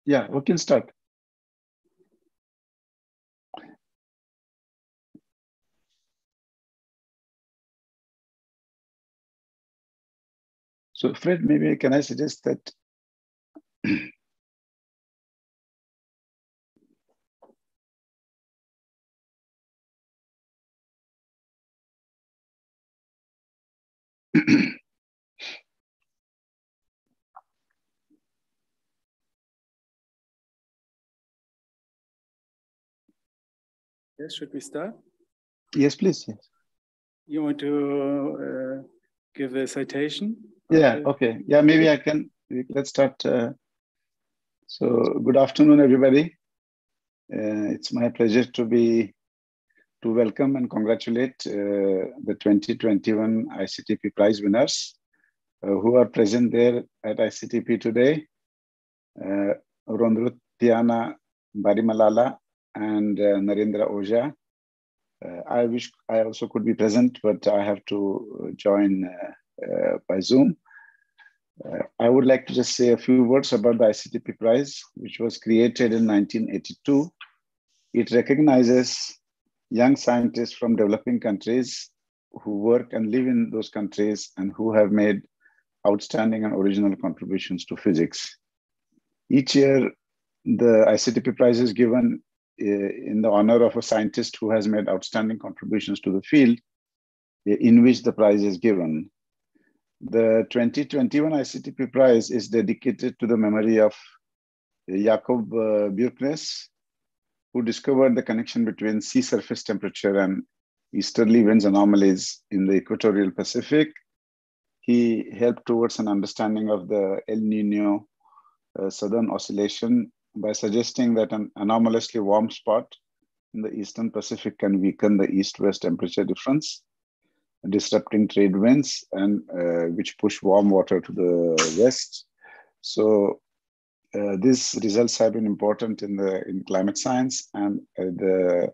Yeah, we can start. So Fred, maybe can I suggest that Yes, should we start? yes, please. Yes. You want to give a citation? Yeah, okay. Yeah, maybe I can. Let's start. So good afternoon, everybody. It's my pleasure to welcome and congratulate the 2021 ICTP Prize winners who are present there at ICTP today. Rondrotiana Barimalala and Narendra Ojha. I wish I also could be present, but I have to join by Zoom. I would like to just say a few words about the ICTP Prize, which was created in 1982. It recognizes young scientists from developing countries who work and live in those countries and who have made outstanding and original contributions to physics. Each year, the ICTP Prize is given in the honor of a scientist who has made outstanding contributions to the field in which the prize is given. The 2021 ICTP Prize is dedicated to the memory of Jakob Bjerknes, who discovered the connection between sea surface temperature and easterly winds anomalies in the equatorial Pacific. He helped towards an understanding of the El Nino southern oscillation by suggesting that an anomalously warm spot in the eastern Pacific can weaken the east-west temperature difference, disrupting trade winds and which push warm water to the west. So these results have been important in climate science, and the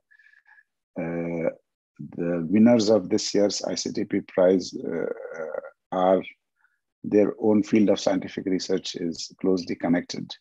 winners of this year's ICTP Prize are their own field of scientific research is closely connected.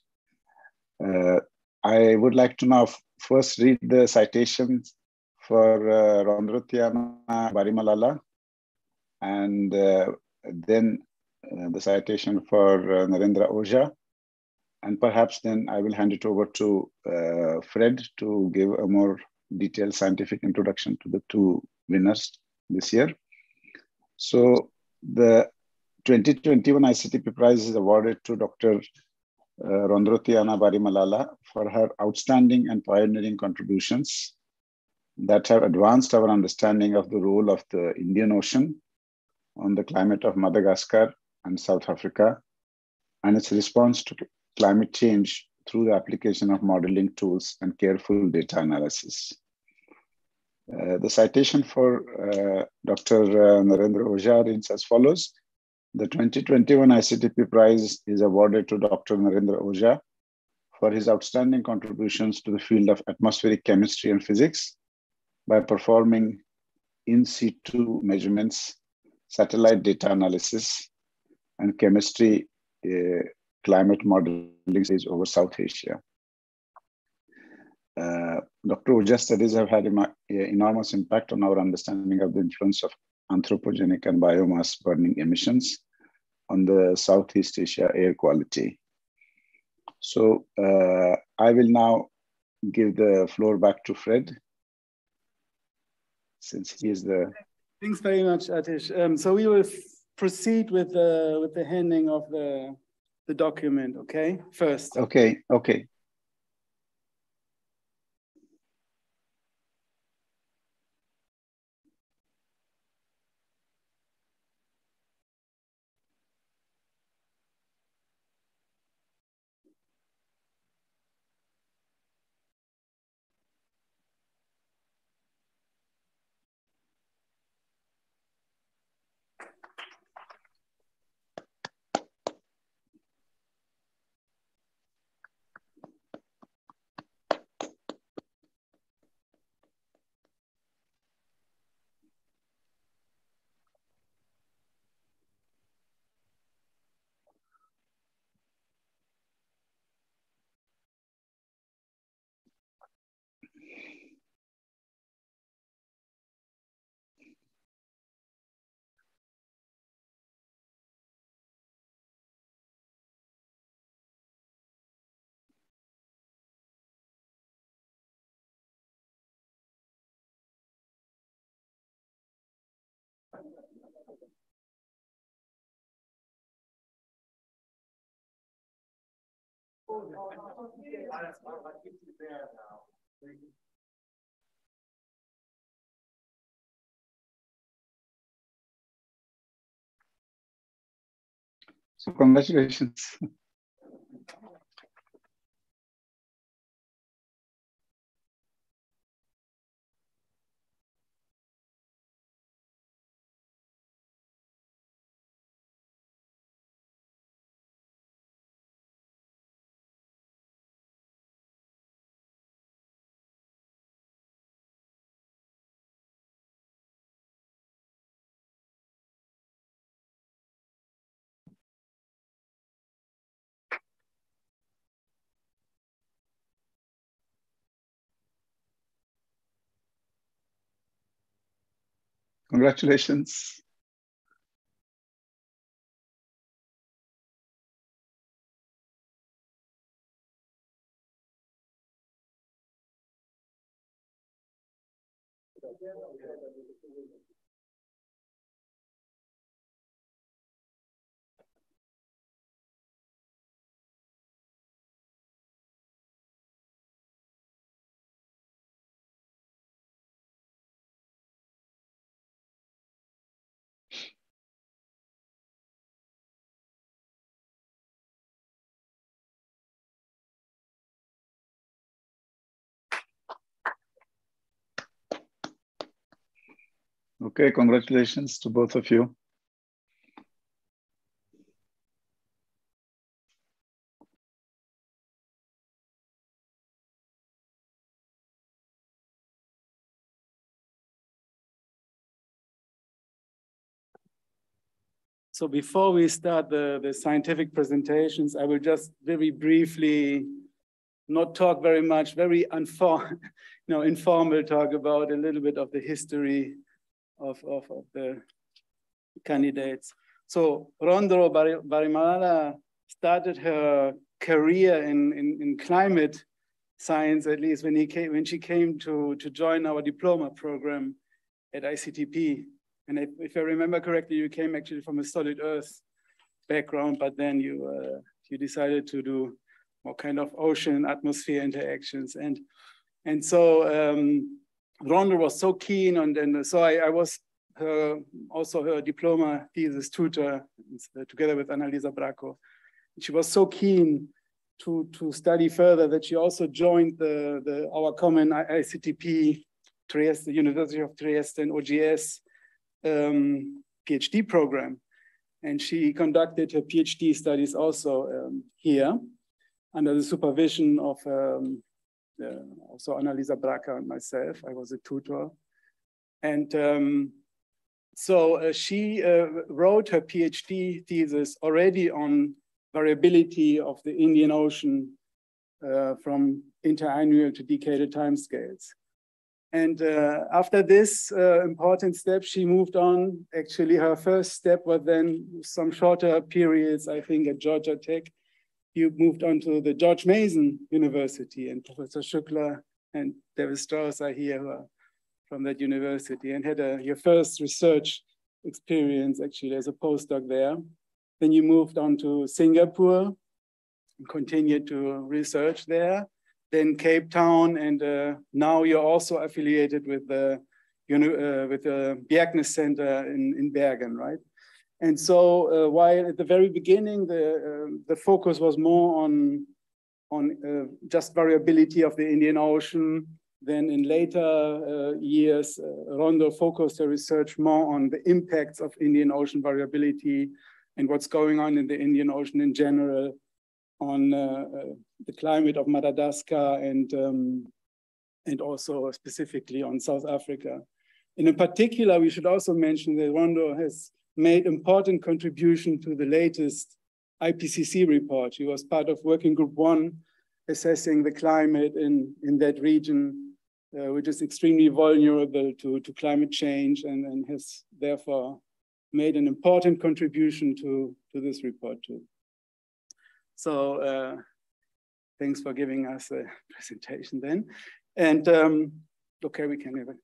I would like to now first read the citations for Rondrotiana Barimalala, and then the citation for Narendra Ojha. And perhaps then I will hand it over to Fred to give a more detailed scientific introduction to the two winners this year. So the 2021 ICTP Prize is awarded to Dr. Rondrotiana Barimalala for her outstanding and pioneering contributions that have advanced our understanding of the role of the Indian Ocean on the climate of Madagascar and South Africa, and its response to climate change through the application of modeling tools and careful data analysis. The citation for Dr. Narendra Ojha reads as follows. The 2021 ICTP Prize is awarded to Dr. Narendra Ojha for his outstanding contributions to the field of atmospheric chemistry and physics by performing in situ measurements, satellite data analysis, and chemistry climate modeling over South Asia. Dr. Ojha's studies have had enormous impact on our understanding of the influence of anthropogenic and biomass burning emissions on the Southeast Asia air quality. So I will now give the floor back to Fred, since he is the... Thanks very much, Atish. So we will proceed with the handing of the document, okay? First. Okay, okay. So congratulations. Congratulations. Okay, congratulations to both of you. So before we start the scientific presentations, I will just very briefly not talk very much, very informal talk about a little bit of the history of the candidates. So Rondrotiana Barimalala started her career in climate science, at least when she came to join our diploma program at ICTP. And if I remember correctly, you came actually from a solid earth background, but then you decided to do more kind of ocean atmosphere interactions. And so Rondro was so keen, and so I was also her diploma thesis tutor together with Annalisa Bracco. She was so keen to study further that she also joined our common ICTP Trieste, University of Trieste and OGS PhD program. And she conducted her PhD studies also here under the supervision of also Annalisa Bracco and myself. I was a tutor. And so she wrote her PhD thesis already on variability of the Indian Ocean from interannual to decadal timescales. And after this important step, she moved on. Actually, her first step was then some shorter periods, I think, at Georgia Tech. You moved on to the George Mason University, and Professor Shukla and David Strauss are here from that university, and had your first research experience actually as a postdoc there. Then you moved on to Singapore and continued to research there. Then Cape Town, and now you're also affiliated with the Bjerknes Center in Bergen, right? And so while at the very beginning the focus was more on just variability of the Indian Ocean, then in later years, Rondo focused her research more on the impacts of Indian Ocean variability and what's going on in the Indian Ocean in general, on the climate of Madagascar and also specifically on South Africa. And in particular, we should also mention that Rondo has made important contribution to the latest IPCC report. She was part of Working Group 1, assessing the climate in that region, which is extremely vulnerable to climate change, and has therefore made an important contribution to this report too. So thanks for giving us a presentation then. And okay, we can have it.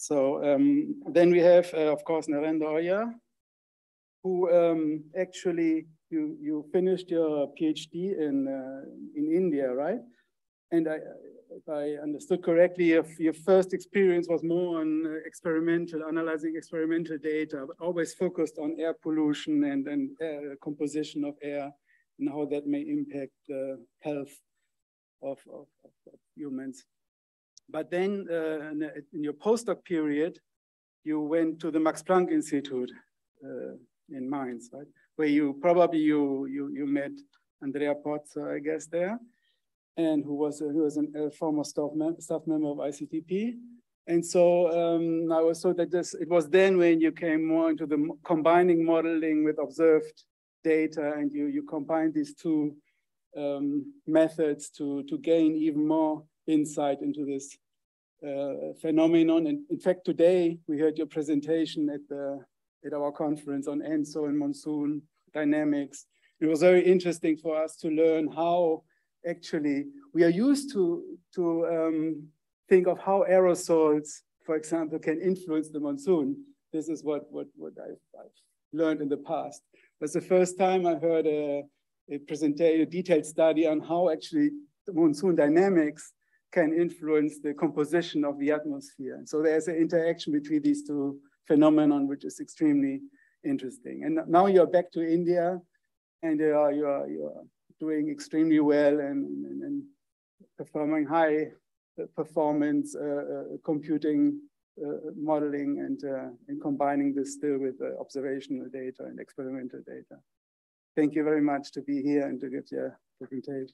So then we have, of course, Narendra Ojha, who actually, you finished your PhD in India, right? And if I understood correctly, your first experience was more on analyzing experimental data, but always focused on air pollution and composition of air and how that may impact the health of humans. But then in your postdoc period, you went to the Max Planck Institute in Mainz, right? Where you met Andrea Pozzo, I guess, there, and who was a former staff member of ICTP. And so I was told that it was then when you came more into the combining modeling with observed data, and you combined these two methods to gain even more insight into this phenomenon. And in fact, today we heard your presentation at our conference on ENSO and monsoon dynamics. It was very interesting for us to learn how actually we are used to think of how aerosols, for example, can influence the monsoon. This is what I've learned in the past. That's the first time I heard a detailed study on how actually the monsoon dynamics can influence the composition of the atmosphere. And so there's an interaction between these two phenomena, which is extremely interesting. And now you're back to India, and you are doing extremely well and performing high performance computing modeling and combining this still with observational data and experimental data. Thank you very much to be here and to give your presentation.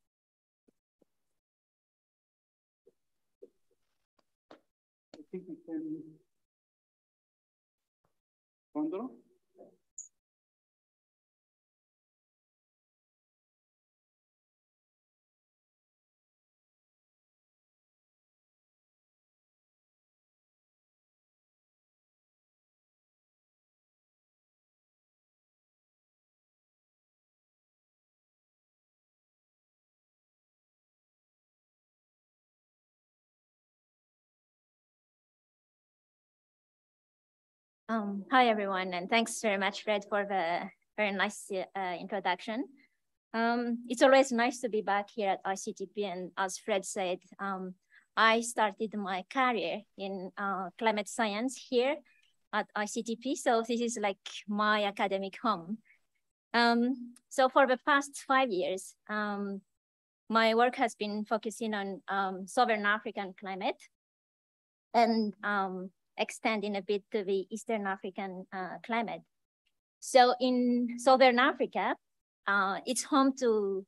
I think we can, Rondro? Hi, everyone, and thanks very much, Fred, for the very nice introduction. It's always nice to be back here at ICTP, and as Fred said, I started my career in climate science here at ICTP, so this is like my academic home. So for the past 5 years, my work has been focusing on Southern African climate and extending a bit to the Eastern African climate. So in Southern Africa, it's home to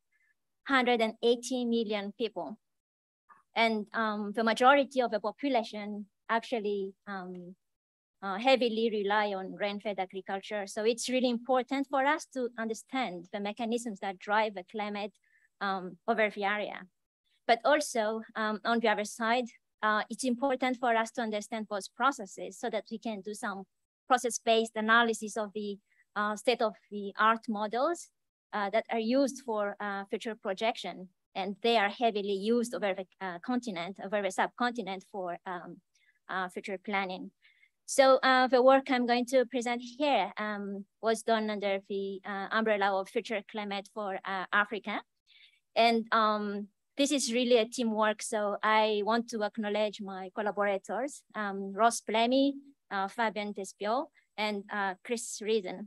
180 million people. And the majority of the population actually heavily rely on rain-fed agriculture. So it's really important for us to understand the mechanisms that drive the climate over the area. But also on the other side, it's important for us to understand those processes so that we can do some process-based analysis of the state-of-the-art models that are used for future projection. And they are heavily used over the continent, over the subcontinent for future planning. So the work I'm going to present here was done under the umbrella of Future Climate for Africa. And this is really a teamwork, so I want to acknowledge my collaborators, Ross Plemy, Fabien Despiot, and Chris Reason.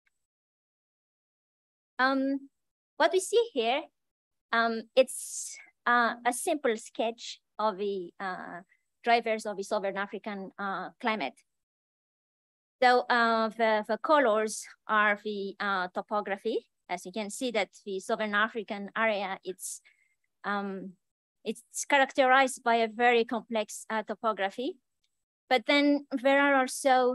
What we see here, it's a simple sketch of the drivers of the Southern African climate. So the colors are the topography. As you can see that the Southern African area, it's characterized by a very complex topography, but then there are also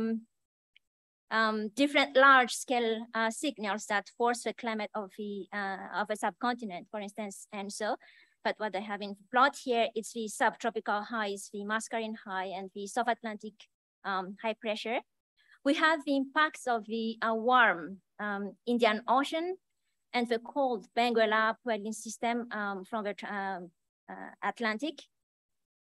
different large-scale signals that force the climate of a subcontinent, for instance, and so. But what I have in plot here is the subtropical highs, the mascarene high, and the South Atlantic high pressure. We have the impacts of the warm Indian Ocean and the cold Benguela Puebling system from the Atlantic.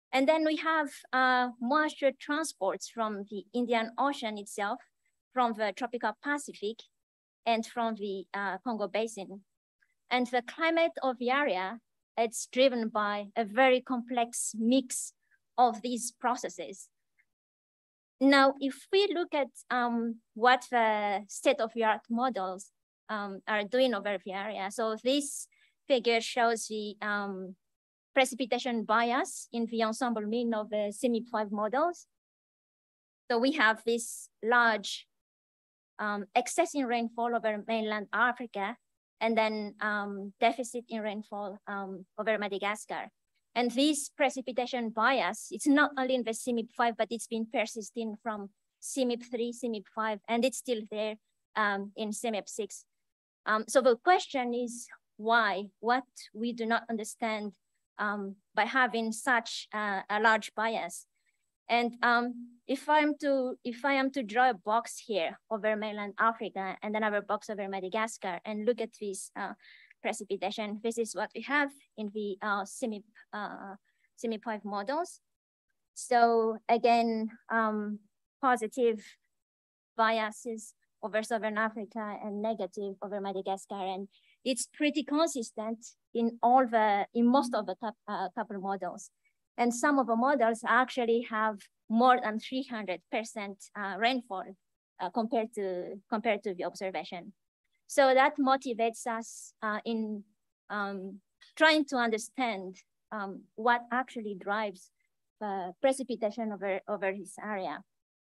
And then we have moisture transports from the Indian Ocean itself, from the tropical Pacific, and from the Congo Basin. And the climate of the area, it's driven by a very complex mix of these processes. Now, if we look at what the state-of-the-art models are doing over the area, so this figure shows the precipitation bias in the ensemble mean of the CIMIP 5 models. So we have this large excess in rainfall over mainland Africa, and then deficit in rainfall over Madagascar. And this precipitation bias, it's not only in the CIMIP 5, but it's been persisting from CIMIP 3, CIMIP 5, and it's still there in CIMIP 6. So the question is why? What we do not understand by having such a large bias. And if I am to draw a box here over mainland Africa and another box over Madagascar and look at this precipitation, this is what we have in the CIMIP 5 models. So again, positive biases over Southern Africa and negative over Madagascar, and it's pretty consistent in most of the couple models. And some of the models actually have more than 300% rainfall compared to the observation. So that motivates us in trying to understand what actually drives precipitation over this area.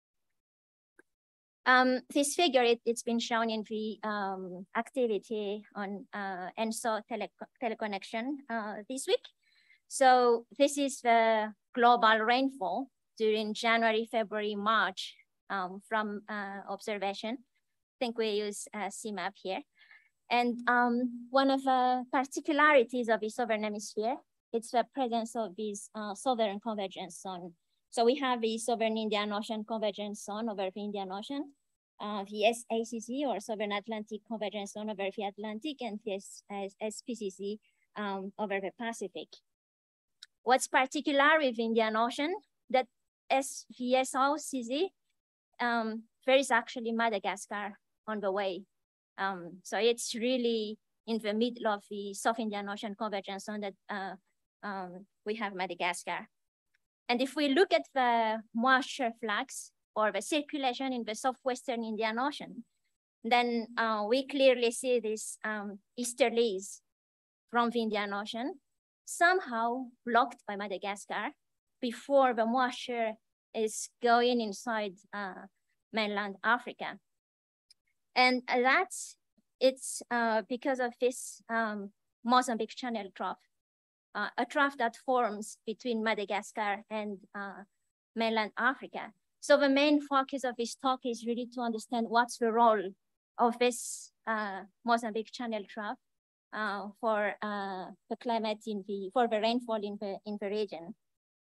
This figure, it's been shown in the activity on ENSO teleconnection this week. So this is the global rainfall during January, February, March from observation. I think we use CMAP here. And one of the particularities of the Southern Hemisphere, it's the presence of this Southern Convergence Zone. So we have the Southern Indian Ocean Convergence Zone over the Indian Ocean, the SACC or Southern Atlantic Convergence Zone over the Atlantic, and the SPCC over the Pacific. What's particular with Indian Ocean, that the SACC, there is actually Madagascar on the way. So it's really in the middle of the South Indian Ocean Convergence Zone that we have Madagascar. And if we look at the moisture flux or the circulation in the southwestern Indian Ocean, then we clearly see this easterlies from the Indian Ocean, somehow blocked by Madagascar before the moisture is going inside mainland Africa. And it's because of this Mozambique Channel trough, a trough that forms between Madagascar and mainland Africa. So the main focus of this talk is really to understand what's the role of this Mozambique Channel trough for the climate for the rainfall in the region.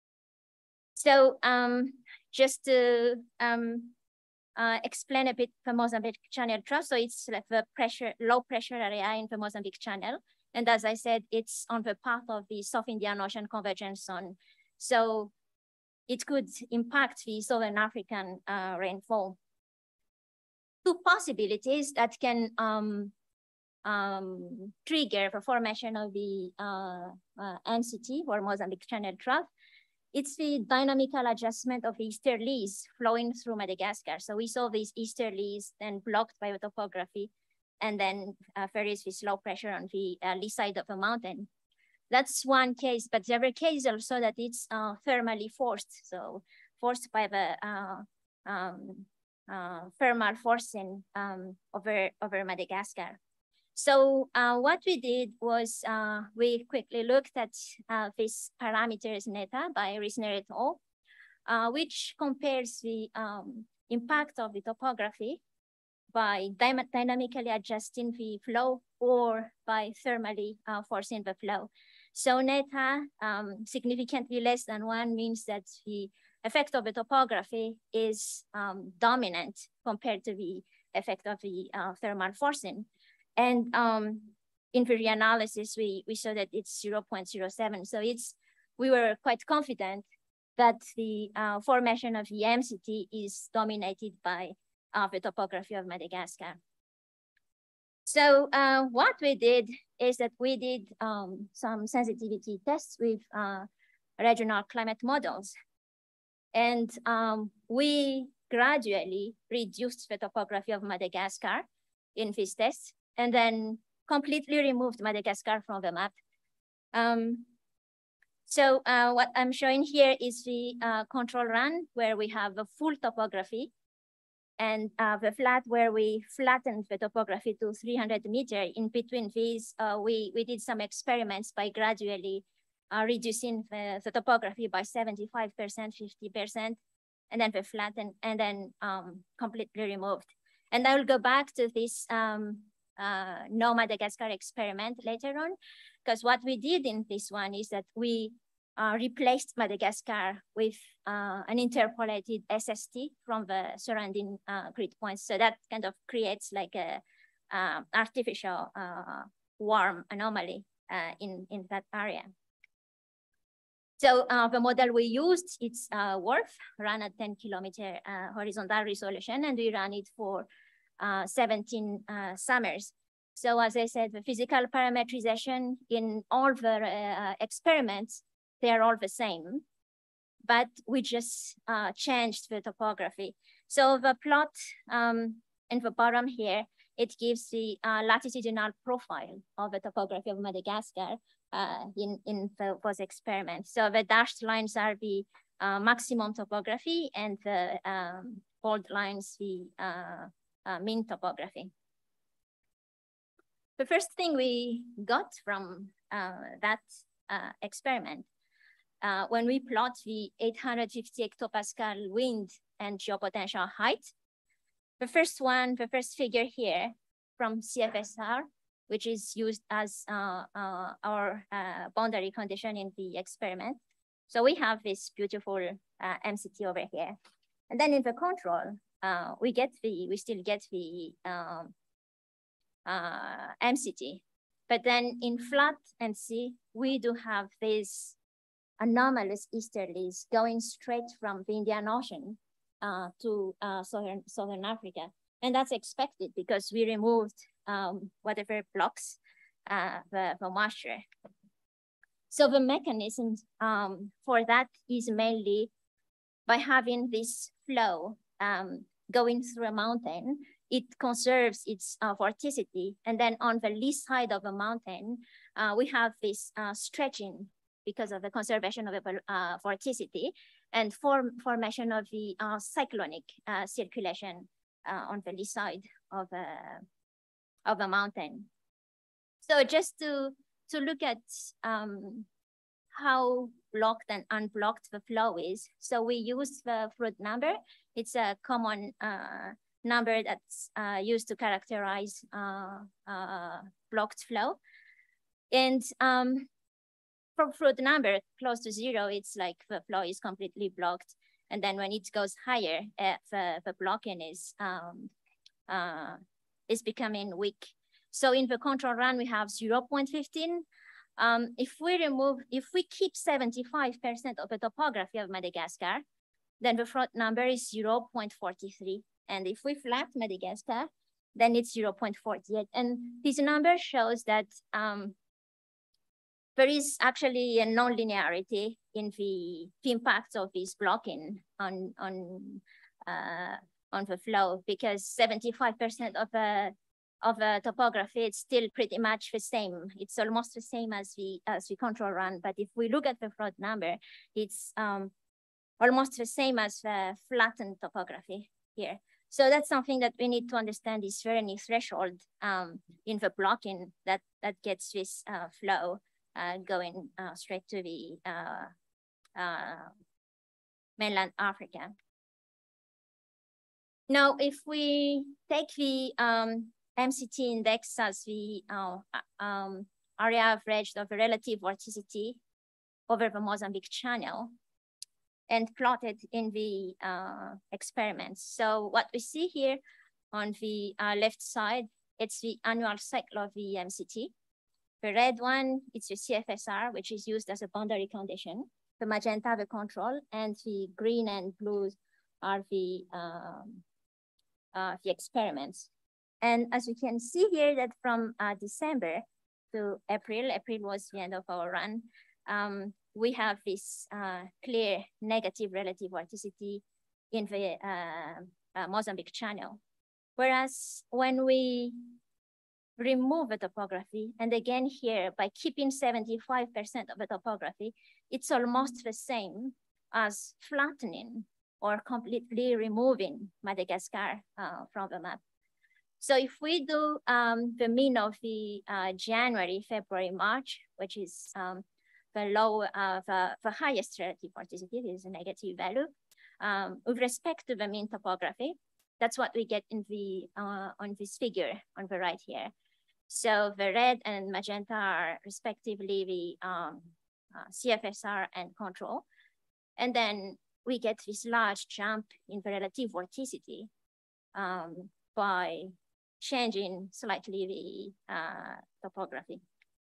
So just to explain a bit the Mozambique Channel trough. So it's like the low pressure area in the Mozambique Channel. And as I said, it's on the path of the South Indian Ocean Convergence Zone. So it could impact the Southern African rainfall. Two possibilities that can trigger the formation of the MCT or Mozambique Channel trough. It's the dynamical adjustment of the easterlies flowing through Madagascar. So we saw these easterlies then blocked by the topography, and then there is this low pressure on the lee side of the mountain. That's one case, but the other case also that it's thermally forced. So forced by the thermal forcing over Madagascar. So what we did was we quickly looked at this parameters neta by Risner et al., which compares the impact of the topography by dynamically adjusting the flow or by thermally forcing the flow. So neta significantly less than 1 means that the effect of the topography is dominant compared to the effect of the thermal forcing. And in the reanalysis, we saw that it's 0.07. So we were quite confident that the formation of the MCT is dominated by the topography of Madagascar. So what we did is that we did some sensitivity tests with regional climate models. And we gradually reduced the topography of Madagascar in these tests, and then completely removed Madagascar from the map. So what I'm showing here is the control run, where we have a full topography, and the flat where we flattened the topography to 300 meters. In between these, we did some experiments by gradually reducing the topography by 75%, 50%, and then we flattened, and then completely removed. And I will go back to this no Madagascar experiment later on, because what we did in this one is that we replaced Madagascar with an interpolated SST from the surrounding grid points. So that kind of creates like a artificial warm anomaly in that area. So the model we used, it's WRF, run at 10 kilometer horizontal resolution, and we ran it for 17 summers. So as I said, the physical parametrization in all the experiments, they're all the same, but we just changed the topography. So the plot in the bottom here, it gives the latitudinal profile of the topography of Madagascar in those experiments. So the dashed lines are the maximum topography, and the bold lines the mean topography. The first thing we got from that experiment, when we plot the 850 hectopascal wind and geopotential height, the first figure here from CFSR, which is used as our boundary condition in the experiment. So we have this beautiful MCT over here. And then in the control, we still get the MCT. But then in flat MC, we do have these anomalous easterlies going straight from the Indian Ocean to Southern Africa. And that's expected because we removed whatever blocks the moisture. So the mechanism for that is mainly by having this flow going through a mountain. It conserves its vorticity. And then on the lee side of the mountain, we have this stretching because of the conservation of the vorticity and formation of the cyclonic circulation on the lee side of the mountain. So just to look at how blocked and unblocked the flow is. So we use the Freud number. It's a common number that's used to characterize blocked flow. And from Freud number close to 0, it's like the flow is completely blocked. And then when it goes higher, the blocking is becoming weak. So in the control run, we have 0.15. If we keep 75% of the topography of Madagascar, then the Freud number is 0.43. And if we flat Madagascar, then it's 0.48. And this number shows that there is actually a non-linearity in the impact of this blocking on the flow, because 75% of the topography, it's still pretty much the same. It's almost the same as the control run. But if we look at the Freud number, it's almost the same as the flattened topography here. So that's something that we need to understand, is there any threshold in the blocking that gets this flow going straight to the mainland Africa. Now, if we take the MCT index as the area average of the relative vorticity over the Mozambique Channel and plotted in the experiments. So what we see here on the left side, it's the annual cycle of the MCT. The red one, it's the CFSR, which is used as a boundary condition. the magenta, the control, and the green and blues are the experiments. And as you can see here, that from December to April was the end of our run, we have this clear negative relative vorticity in the Mozambique channel. Whereas when we remove the topography, and again here, by keeping 75% of the topography, it's almost the same as flattening or completely removing Madagascar from the map. So if we do the mean of the January, February, March, which is the low, the highest relative vorticity, is a negative value, with respect to the mean topography, that's what we get in the on this figure on the right here. So the red and magenta are respectively the CFSR and control. And then we get this large jump in the relative vorticity by changing slightly the topography.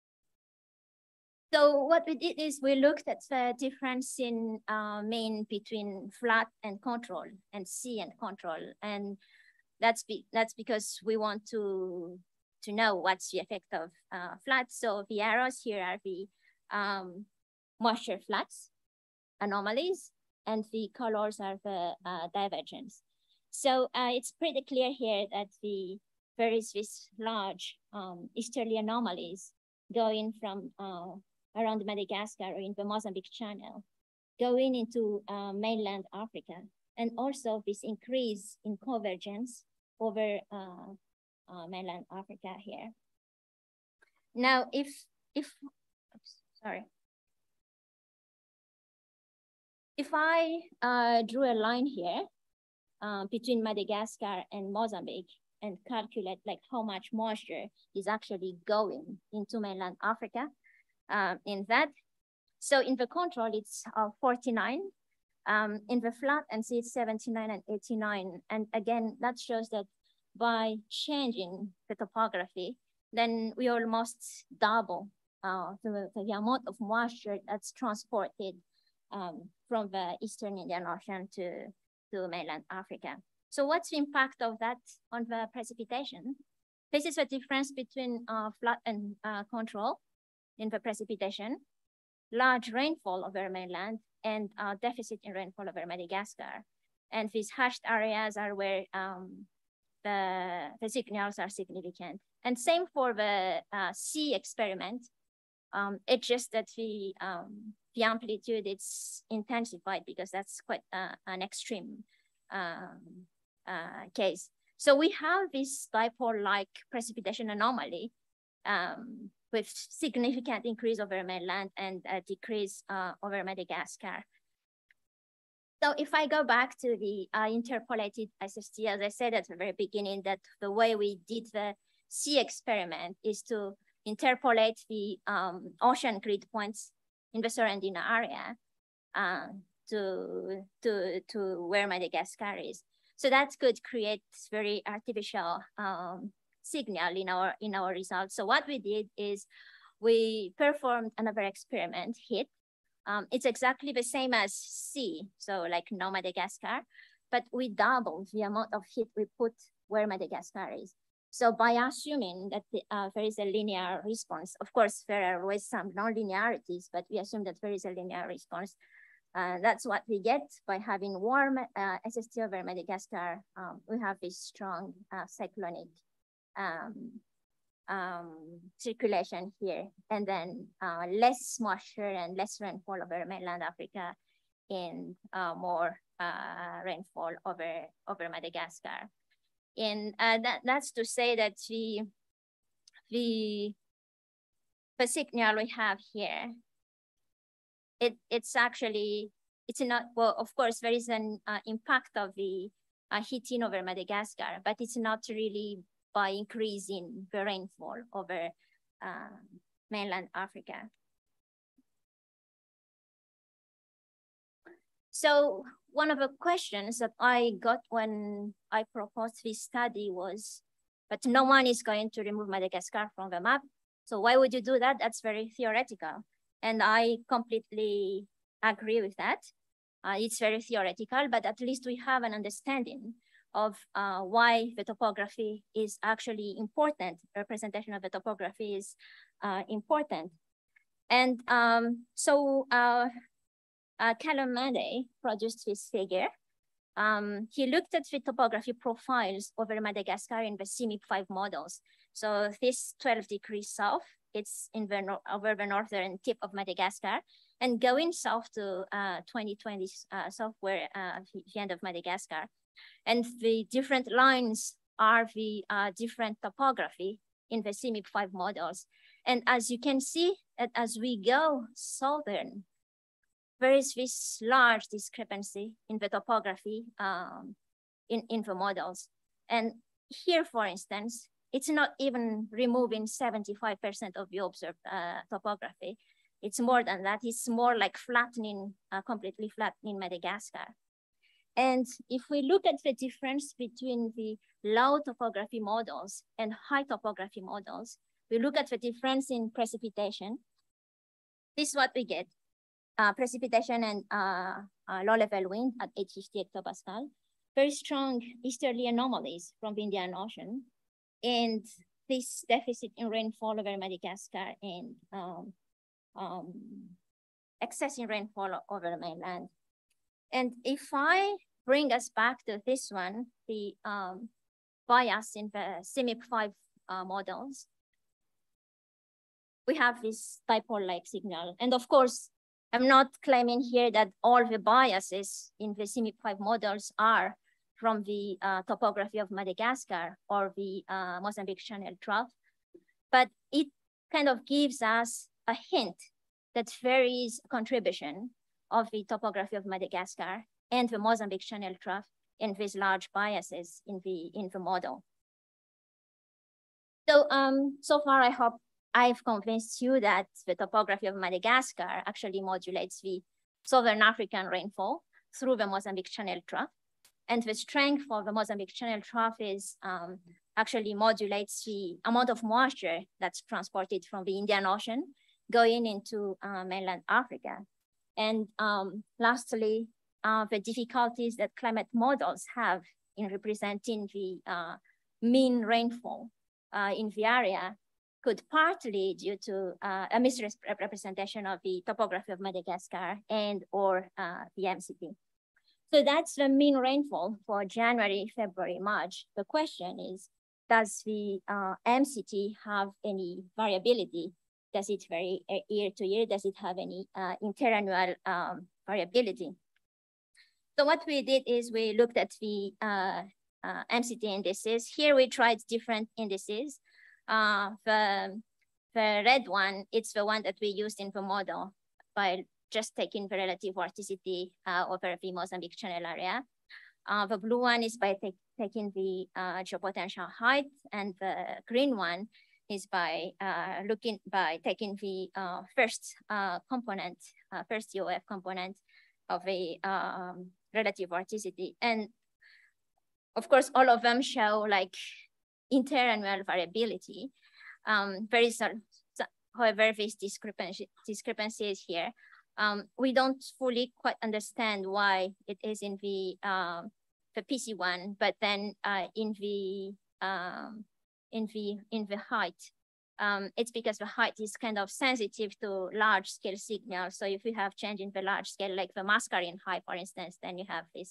So what we did is we looked at the difference in mean between flat and control and C and control. And that's because we want to know what's the effect of flat. So the arrows here are the moisture flats, anomalies, and the colors are the divergence. So it's pretty clear here that there is this large easterly anomalies going from around Madagascar or in the Mozambique channel, going into mainland Africa, and also this increase in convergence over mainland Africa here. Now, if I drew a line here between Madagascar and Mozambique and calculate like how much moisture is actually going into mainland Africa in that. So in the control, it's 49. In the flat and see it's 79 and 89. And again, that shows that by changing the topography, then we almost double the amount of moisture that's transported from the Eastern Indian Ocean to mainland Africa. So what's the impact of that on the precipitation? This is the difference between flat and control in the precipitation, large rainfall over mainland, and deficit in rainfall over Madagascar. And these hashed areas are where the signals are significant. And same for the sea experiment. It's just that the amplitude is intensified because that's quite an extreme case. So we have this dipole-like precipitation anomaly with significant increase over mainland and a decrease over Madagascar. So if I go back to the interpolated ISST, as I said at the very beginning, that the way we did the sea experiment is to interpolate the ocean grid points in the surrounding area to where Madagascar is. So that could create very artificial signal in our results. So what we did is we performed another experiment, HIT. It's exactly the same as C, so like no Madagascar, but we doubled the amount of HIT we put where Madagascar is. So by assuming that there is a linear response, of course, there are always some non-linearities, but we assume that there is a linear response. That's what we get by having warm SST over Madagascar. We have this strong cyclonic circulation here, and then less moisture and less rainfall over mainland Africa, and more rainfall over Madagascar. And that's to say that the signal we have here, it's not, well, of course, there is an impact of the heating over Madagascar, but it's not really by increasing the rainfall over mainland Africa. So one of the questions that I got when I proposed this study was, but no one is going to remove Madagascar from the map. So why would you do that? That's very theoretical. And I completely agree with that. It's very theoretical, but at least we have an understanding of why the topography is actually important. Representation of the topography is important. And so Calamade produced this figure. He looked at the topography profiles over Madagascar in the CIMIP 5 models. So this 12 degrees south, it's in the over the northern tip of Madagascar, and going south to 2020 south, where the end of Madagascar. And the different lines are the different topography in the CIMIP 5 models. And as you can see, as we go southern, there is this large discrepancy in the topography in the models. And here, for instance, it's not even removing 75% of the observed topography. It's more than that. It's more like flattening, completely flattening Madagascar. And if we look at the difference between the low topography models and high topography models, we look at the difference in precipitation. This is what we get. Precipitation and low level wind at 850 hectopascal, very strong easterly anomalies from the Indian Ocean, and this deficit in rainfall over Madagascar and excess in rainfall over the mainland. And if I bring us back to this one, the bias in the CIMIP 5 models, we have this dipole-like signal. And of course, I'm not claiming here that all the biases in the CIMIP 5 models are from the topography of Madagascar or the Mozambique Channel Trough, but it kind of gives us a hint that there is a contribution of the topography of Madagascar and the Mozambique Channel Trough and these large biases in the model. So, so far I hope I've convinced you that the topography of Madagascar actually modulates the Southern African rainfall through the Mozambique Channel Trough. And the strength of the Mozambique Channel Trough is actually modulates the amount of moisture that's transported from the Indian Ocean going into mainland Africa. And lastly, the difficulties that climate models have in representing the mean rainfall in the area could partly due to a misrepresentation of the topography of Madagascar and or the MCT. So that's the mean rainfall for January, February, March. The question is, does the MCT have any variability? Does it vary year to year? Does it have any interannual variability? So what we did is we looked at the MCT indices. Here we tried different indices. The red one, it's the one that we used in the model by just taking the relative vorticity over the Mozambique Channel area. The blue one is by taking the geopotential height, and the green one is by taking the first component, first UF component of the relative vorticity. And of course, all of them show like interannual variability. There is, however, this discrepancy is here. We don't fully quite understand why it is in the PC1, but then in the height, it's because the height is kind of sensitive to large scale signals. So if you have change in the large scale, like the mascarin height, for instance, then you have this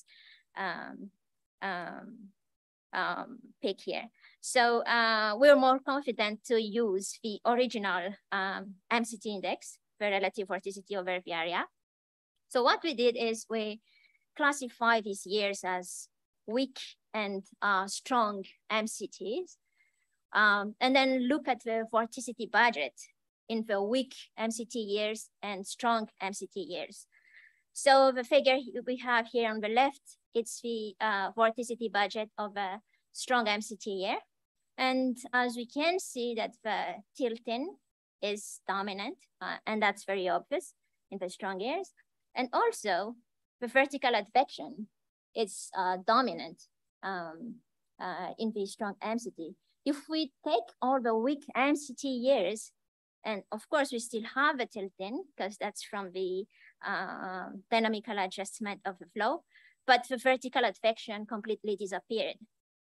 peak here. So we're more confident to use the original MCT index, the relative vorticity over the area. So what we did is we classify these years as weak and strong MCTs, and then look at the vorticity budget in the weak MCT years and strong MCT years. So the figure we have here on the left, it's the vorticity budget of a strong MCT year. And as we can see that the tilting is dominant, and that's very obvious in the strong years. And also the vertical advection is dominant in the strong MCT. If we take all the weak MCT years, and of course we still have the tilting because that's from the dynamical adjustment of the flow, but the vertical advection completely disappeared.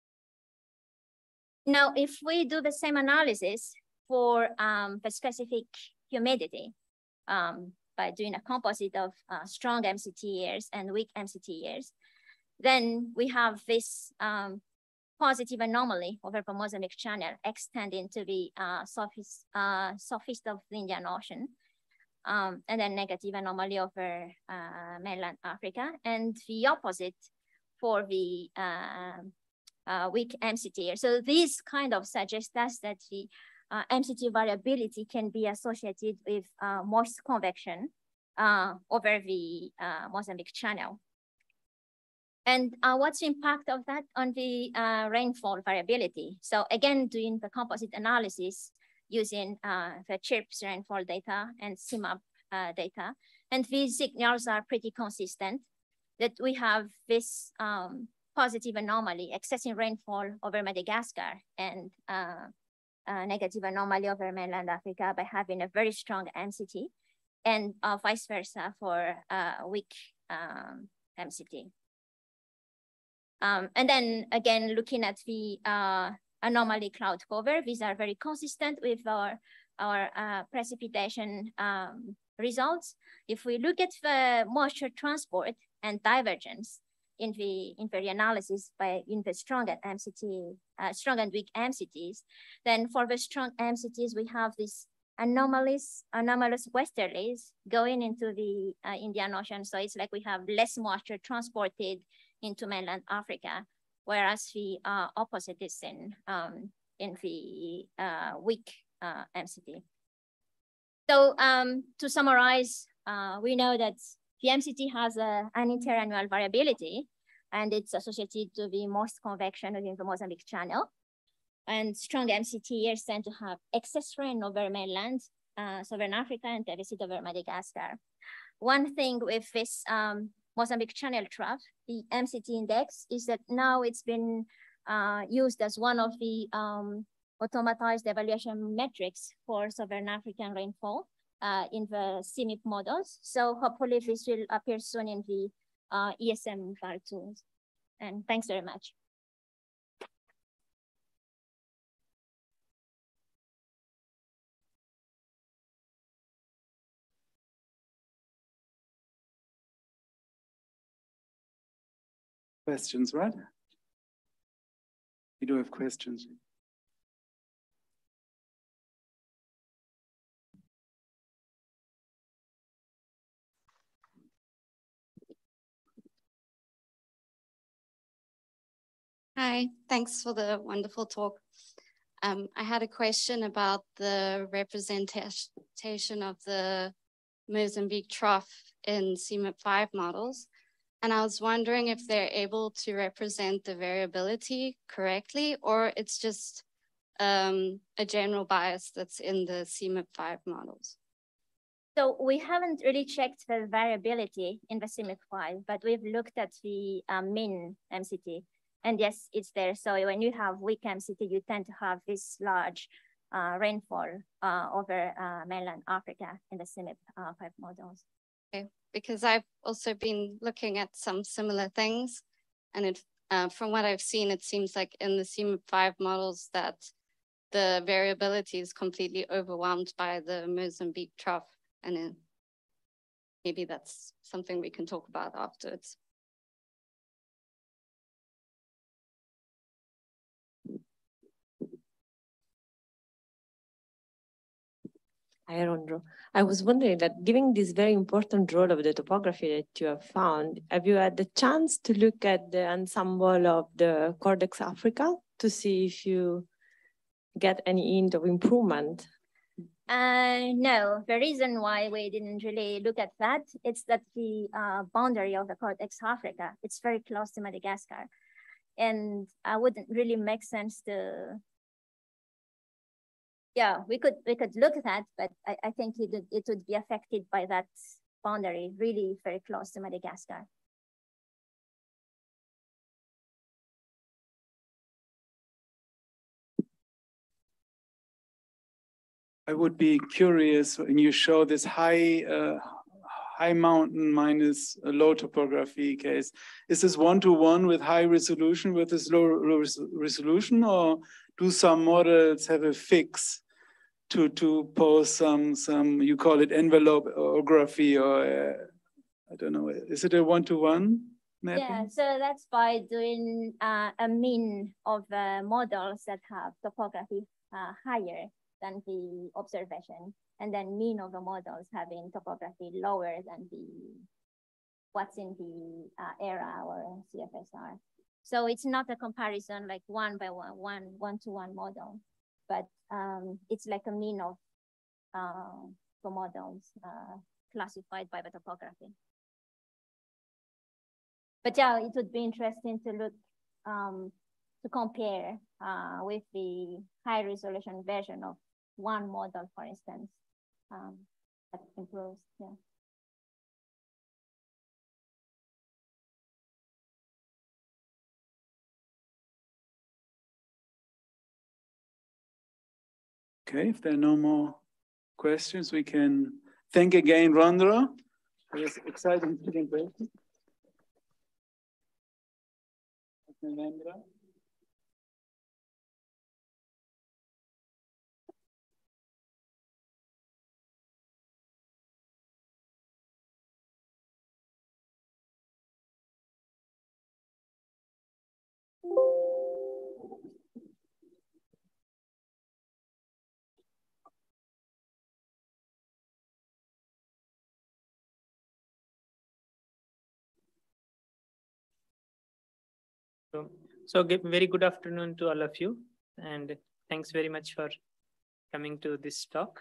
Now, if we do the same analysis for the specific humidity by doing a composite of strong MCT years and weak MCT years, then we have this positive anomaly over the Mozambique Channel extending to the southeast of the Indian Ocean, and then negative anomaly over mainland Africa, and the opposite for the weak MCT. So these kind of suggest us that the MCT variability can be associated with moist convection over the Mozambique Channel. And what's the impact of that on the rainfall variability? So again, doing the composite analysis using the CHIRPS rainfall data and CMAP data. And these signals are pretty consistent, that we have this positive anomaly, excessive rainfall over Madagascar, and negative anomaly over mainland Africa by having a very strong MCT, and vice versa for weak MCT. And then again, looking at the anomaly cloud cover, these are very consistent with our precipitation results. If we look at the moisture transport and divergence in the analysis in the strong and MCT, strong and weak MCTs, then for the strong MCTs, we have these anomalous westerlies going into the Indian Ocean. So it's like we have less moisture transported into mainland Africa, whereas the opposite is in the weak MCT. So to summarize, we know that the MCT has an interannual variability, and it's associated to the moist convection within the Mozambique Channel. And strong MCT years tend to have excess rain over mainland, Southern Africa, and deficit over Madagascar. One thing with this Mozambique Channel trough, the MCT index, is that now it's been used as one of the automatized evaluation metrics for Southern African rainfall in the CMIP models. So hopefully this will appear soon in the ESM VAR tools. And thanks very much. Questions, right? We do have questions. Hi, thanks for the wonderful talk. I had a question about the representation of the Mozambique trough in CMIP 5 models. And I was wondering if they're able to represent the variability correctly, or it's just a general bias that's in the CMIP 5 models. So we haven't really checked the variability in the CMIP 5, but we've looked at the mean MCT. And yes, it's there. So when you have weak MCT, you tend to have this large rainfall over mainland Africa in the CMIP 5 models. Okay, because I've also been looking at some similar things. And it, from what I've seen, it seems like in the CMIP 5 models that the variability is completely overwhelmed by the Mozambique trough. And then maybe that's something we can talk about afterwards. Hi, Rondro. I was wondering that given this very important role of the topography that you have found, have you had the chance to look at the ensemble of the Cortex Africa to see if you get any hint of improvement? No, the reason why we didn't really look at that, it's that the boundary of the Cortex Africa, it's very close to Madagascar. And I wouldn't really make sense to, yeah, we could look at that, but I think it would be affected by that boundary, really very close to Madagascar. I would be curious when you show this high high mountain minus a low topography case. Is this one-to-one with high resolution with this low resolution, or do some models have a fix to pose some you call it envelope orography, or I don't know, is it a one-to-one mapping? Yeah, so that's by doing a mean of models that have topography higher than the observation, and then mean of the models having topography lower than what's in the ERA or CFSR. So it's not a comparison like one-to-one model, but it's like a mean of the models classified by the topography. But yeah, it would be interesting to look, to compare with the high resolution version of one model, for instance, that improves, yeah. Okay, if there are no more questions, we can thank again Rondro for this exciting presentation. Narendra. So very good afternoon to all of you, and thanks very much for coming to this talk.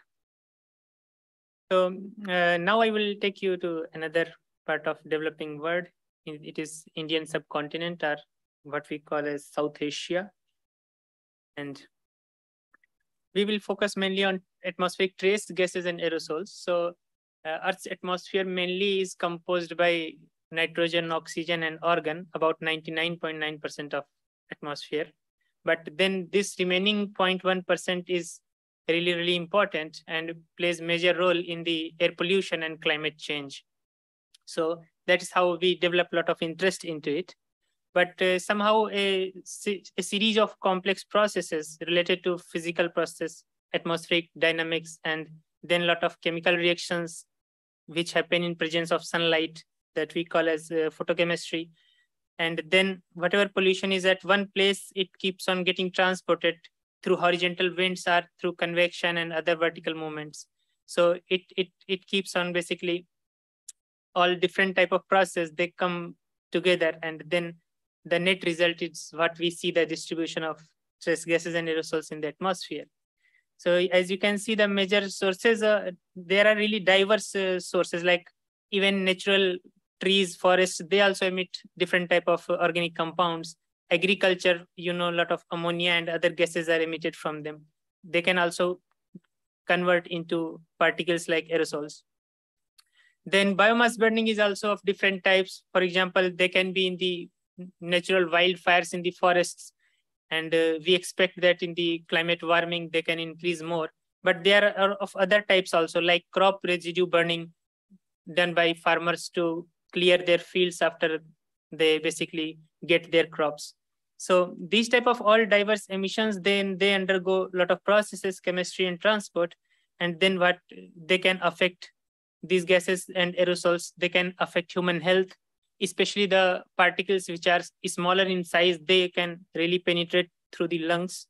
So now I will take you to another part of developing world. It is Indian subcontinent, or what we call as South Asia. And we will focus mainly on atmospheric trace gases and aerosols. So Earth's atmosphere mainly is composed by nitrogen, oxygen, and argon, about 99.9% of atmosphere. But then this remaining 0.1% is really, really important and plays major role in the air pollution and climate change. So that is how we develop a lot of interest into it. But somehow a series of complex processes related to physical process, atmospheric dynamics, and then a lot of chemical reactions which happen in presence of sunlight that we call as photochemistry. And then whatever pollution is at one place, it keeps on getting transported through horizontal winds or through convection and other vertical movements. So it keeps on basically all different type of process, they come together, and then the net result is what we see, the distribution of trace gases and aerosols in the atmosphere. So as you can see, the major sources, there are really diverse sources, like even natural trees, forests, they also emit different type of organic compounds. Agriculture, a lot of ammonia and other gases are emitted from them. They can also convert into particles like aerosols. Then biomass burning is also of different types. For example, they can be in the natural wildfires in the forests. And we expect that in the climate warming, they can increase more. But there are of other types also, like crop residue burning done by farmers to clear their fields after they basically get their crops. So these type of all diverse emissions, then they undergo a lot of processes, chemistry and transport. And then what they can affect these gases and aerosols, they can affect human health, especially the particles which are smaller in size, they can really penetrate through the lungs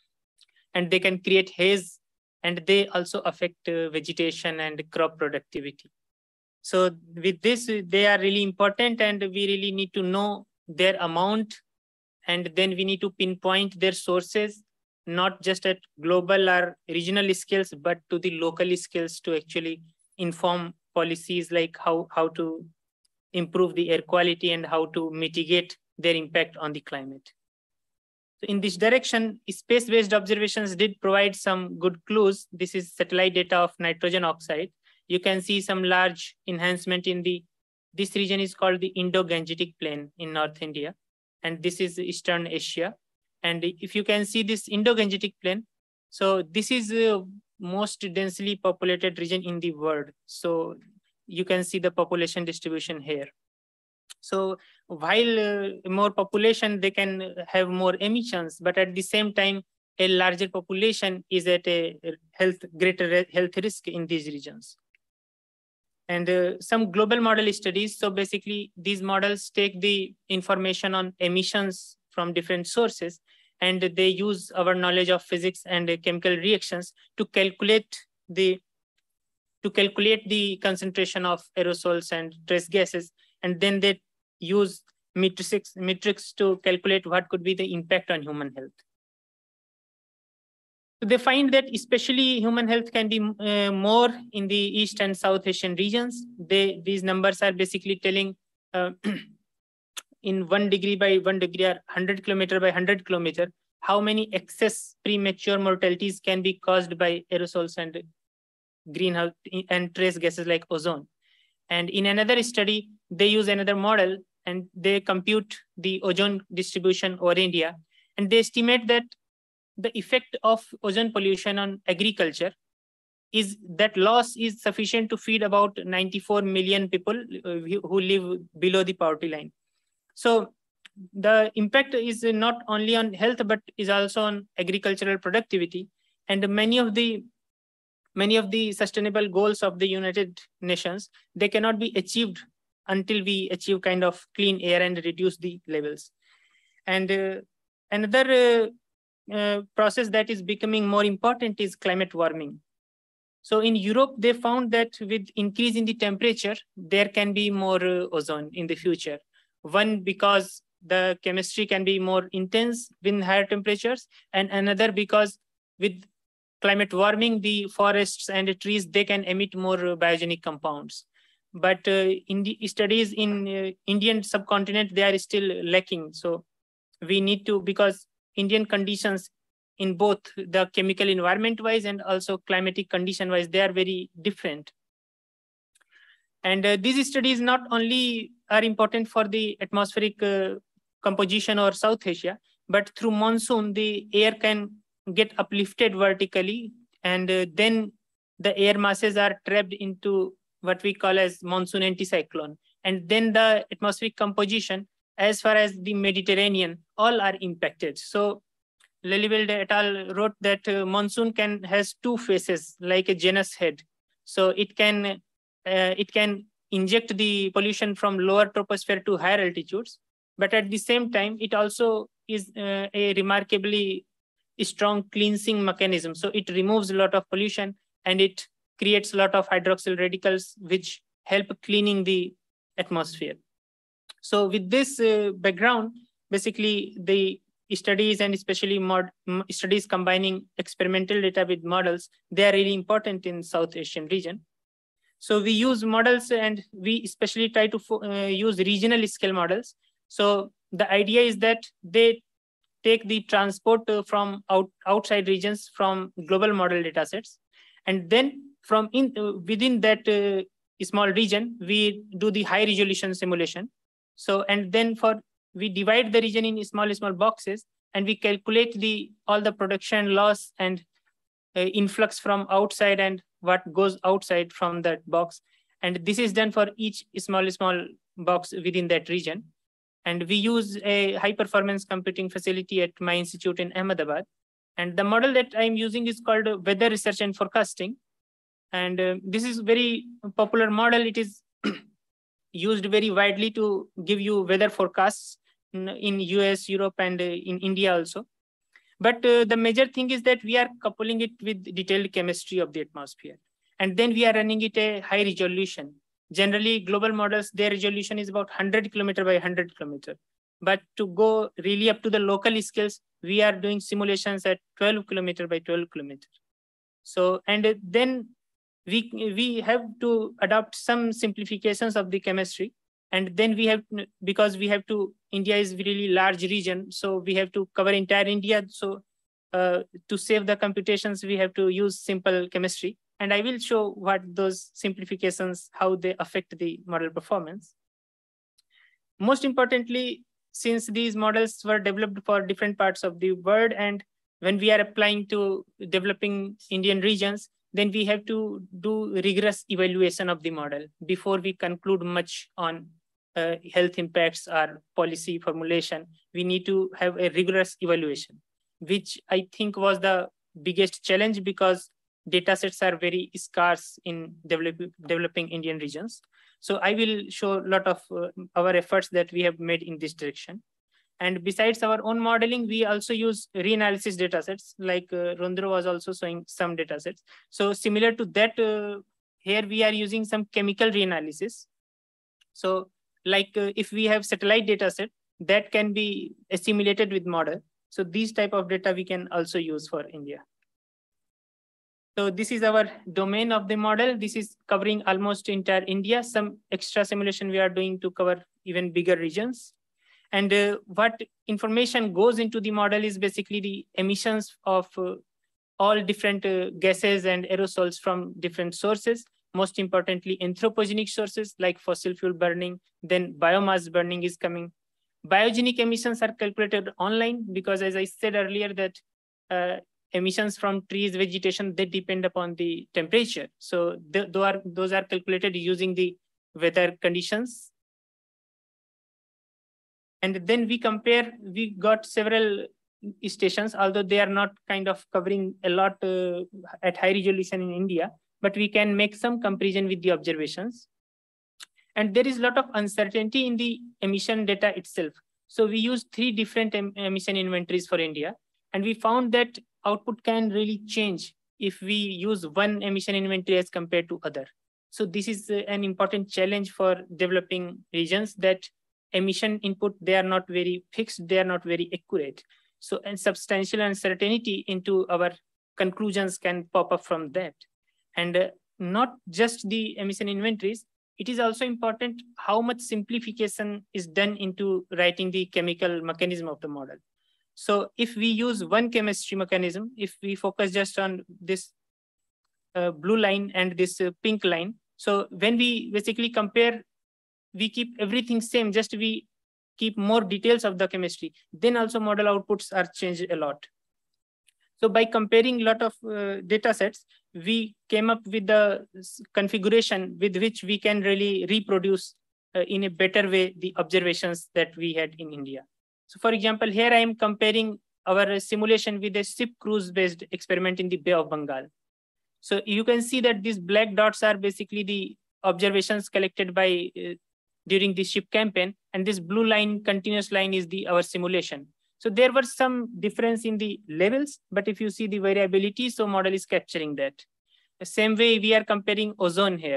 and they can create haze, and they also affect vegetation and crop productivity. So with this, they are really important, and we really need to know their amount, and then we need to pinpoint their sources, not just at global or regional scales, but to the local scales to actually inform policies like how to improve the air quality and how to mitigate their impact on the climate. So in this direction, space-based observations did provide some good clues. This is satellite data of nitrogen oxide. You can see some large enhancement in this region is called the Indo-Gangetic Plain in North India. And this is Eastern Asia. And if you can see this Indo-Gangetic Plain, so this is the most densely populated region in the world. So you can see the population distribution here. So while more population, they can have more emissions, but at the same time, a larger population is at a greater health risk in these regions. And some global model studies. So basically, these models take the information on emissions from different sources, and they use our knowledge of physics and chemical reactions to calculate the concentration of aerosols and trace gases, and then they use metrics to calculate what could be the impact on human health. So they find that especially human health can be more in the East and South Asian regions. These numbers are basically telling in 1 degree by 1 degree or 100 kilometer by 100 kilometer, how many excess premature mortalities can be caused by aerosols and greenhouse and trace gases like ozone. And in another study, they use another model and they compute the ozone distribution over India. And they estimate that the effect of ozone pollution on agriculture is that loss is sufficient to feed about 94 million people who live below the poverty line. So the impact is not only on health, but is also on agricultural productivity. And many of the sustainable goals of the United Nations, they cannot be achieved until we achieve kind of clean air and reduce the levels. And another process that is becoming more important is climate warming. So in Europe, they found that with increase in the temperature, there can be more ozone in the future. One, because the chemistry can be more intense with higher temperatures, and another because with climate warming, the forests and the trees, they can emit more biogenic compounds. But in the studies in Indian subcontinent, they are still lacking. So we need to, because Indian conditions in both the chemical environment wise and also climatic condition wise, they are very different. And these studies not only are important for the atmospheric composition or South Asia, but through monsoon, the air can get uplifted vertically, and then the air masses are trapped into what we call as monsoon anticyclone. And then the atmospheric composition, as far as the Mediterranean, all are impacted. So Lelyveld et al. Wrote that monsoon has two faces, like a Janus head. So it can inject the pollution from lower troposphere to higher altitudes, but at the same time, it also is a remarkably strong cleansing mechanism. So it removes a lot of pollution and it creates a lot of hydroxyl radicals, which help cleaning the atmosphere. So with this background, basically the studies, and especially studies combining experimental data with models, they are really important in South Asian region. So we use models, and we especially try to use regional scale models. So the idea is that they take the transport from outside regions from global model data sets, and then from within that small region, we do the high resolution simulation. So, and then we divide the region in small boxes, and we calculate all the production loss and influx from outside and what goes outside from that box. And this is done for each small box within that region. And we use a high performance computing facility at my institute in Ahmedabad. And the model that I'm using is called Weather Research and Forecasting. And this is very popular model. It is used very widely to give you weather forecasts in US, Europe, and in India also. But the major thing is that we are coupling it with detailed chemistry of the atmosphere. And then we are running it a high resolution. Generally, global models, their resolution is about 100 kilometer by 100 kilometer. But to go really up to the local scales, we are doing simulations at 12 kilometer by 12 kilometer. So, and then we have to adopt some simplifications of the chemistry. And then we have, because India is a really large region, so we have to cover entire India. So to save the computations, we have to use simple chemistry. And I will show what those simplifications, how they affect the model performance. Most importantly, since these models were developed for different parts of the world, and when we are applying to developing Indian regions, then we have to do rigorous evaluation of the model before we conclude much on health impacts or policy formulation. We need to have a rigorous evaluation, which I think was the biggest challenge because data sets are very scarce in developing Indian regions. So I will show a lot of our efforts that we have made in this direction. And besides our own modeling, we also use reanalysis datasets, like Rondro was also showing some datasets. So similar to that, here we are using some chemical reanalysis. So like if we have satellite dataset, that can be assimilated with model. So these type of data we can also use for India. So this is our domain of the model. This is covering almost entire India. Some extra simulation we are doing to cover even bigger regions. And what information goes into the model is basically the emissions of all different gases and aerosols from different sources. Most importantly, anthropogenic sources like fossil fuel burning, then biomass burning is coming. Biogenic emissions are calculated online because, as I said earlier, that emissions from trees, vegetation, they depend upon the temperature. So those are calculated using the weather conditions. And then we compare, we got several stations, although they are not kind of covering a lot at high resolution in India, but we can make some comparison with the observations. And there is a lot of uncertainty in the emission data itself. So we use 3 different emission inventories for India. And we found that output can really change if we use one emission inventory as compared to other. So this is an important challenge for developing regions, that emission input, they are not very fixed, they are not very accurate. So and substantial uncertainty into our conclusions can pop up from that. And not just the emission inventories, it is also important how much simplification is done into writing the chemical mechanism of the model. So if we use one chemistry mechanism, if we focus just on this blue line and this pink line, so when we basically compare, we keep everything same, just we keep more details of the chemistry, then also model outputs are changed a lot. So by comparing a lot of data sets, we came up with the configuration with which we can really reproduce in a better way the observations that we had in India. So for example, here I am comparing our simulation with a ship cruise based experiment in the Bay of Bengal. So you can see that these black dots are basically the observations collected by during the ship campaign, and this blue line, continuous line, is our simulation. So there were some difference in the levels, but if you see the variability, so model is capturing that. The same way we are comparing ozone here.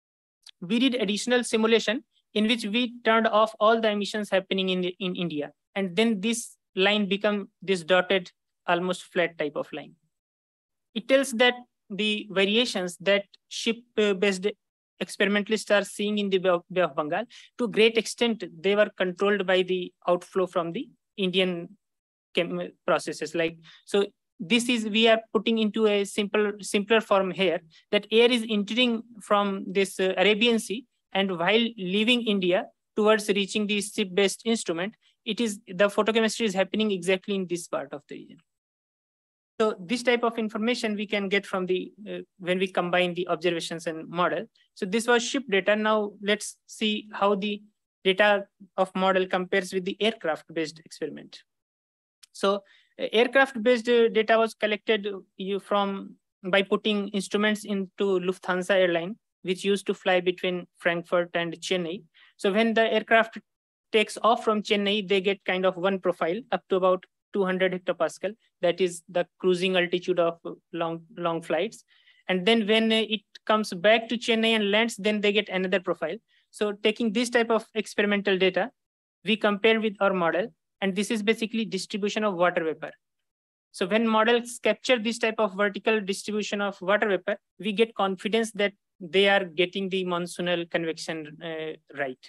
We did additional simulation in which we turned off all the emissions happening in India. And then this line become this dotted, almost flat type of line. It tells that the variations that ship-based experimentalists are seeing in the Bay of Bengal, to a great extent, they were controlled by the outflow from the Indian processes. Like, so this is, we are putting into a simpler form here, that air is entering from this Arabian Sea, and while leaving India towards reaching the ship-based instrument, it is, the photochemistry is happening exactly in this part of the region. So this type of information we can get from the, when we combine the observations and model. So this was ship data. Now let's see how the data of model compares with the aircraft-based experiment. So aircraft-based data was collected by putting instruments into Lufthansa airline, which used to fly between Frankfurt and Chennai. So when the aircraft takes off from Chennai, they get kind of one profile up to about 200 hectopascal. That is the cruising altitude of long flights. And then when it comes back to Chennai and lands, then they get another profile. So taking this type of experimental data, we compare with our model, and this is basically distribution of water vapor. So when models capture this type of vertical distribution of water vapor, we get confidence that they are getting the monsoonal convection right.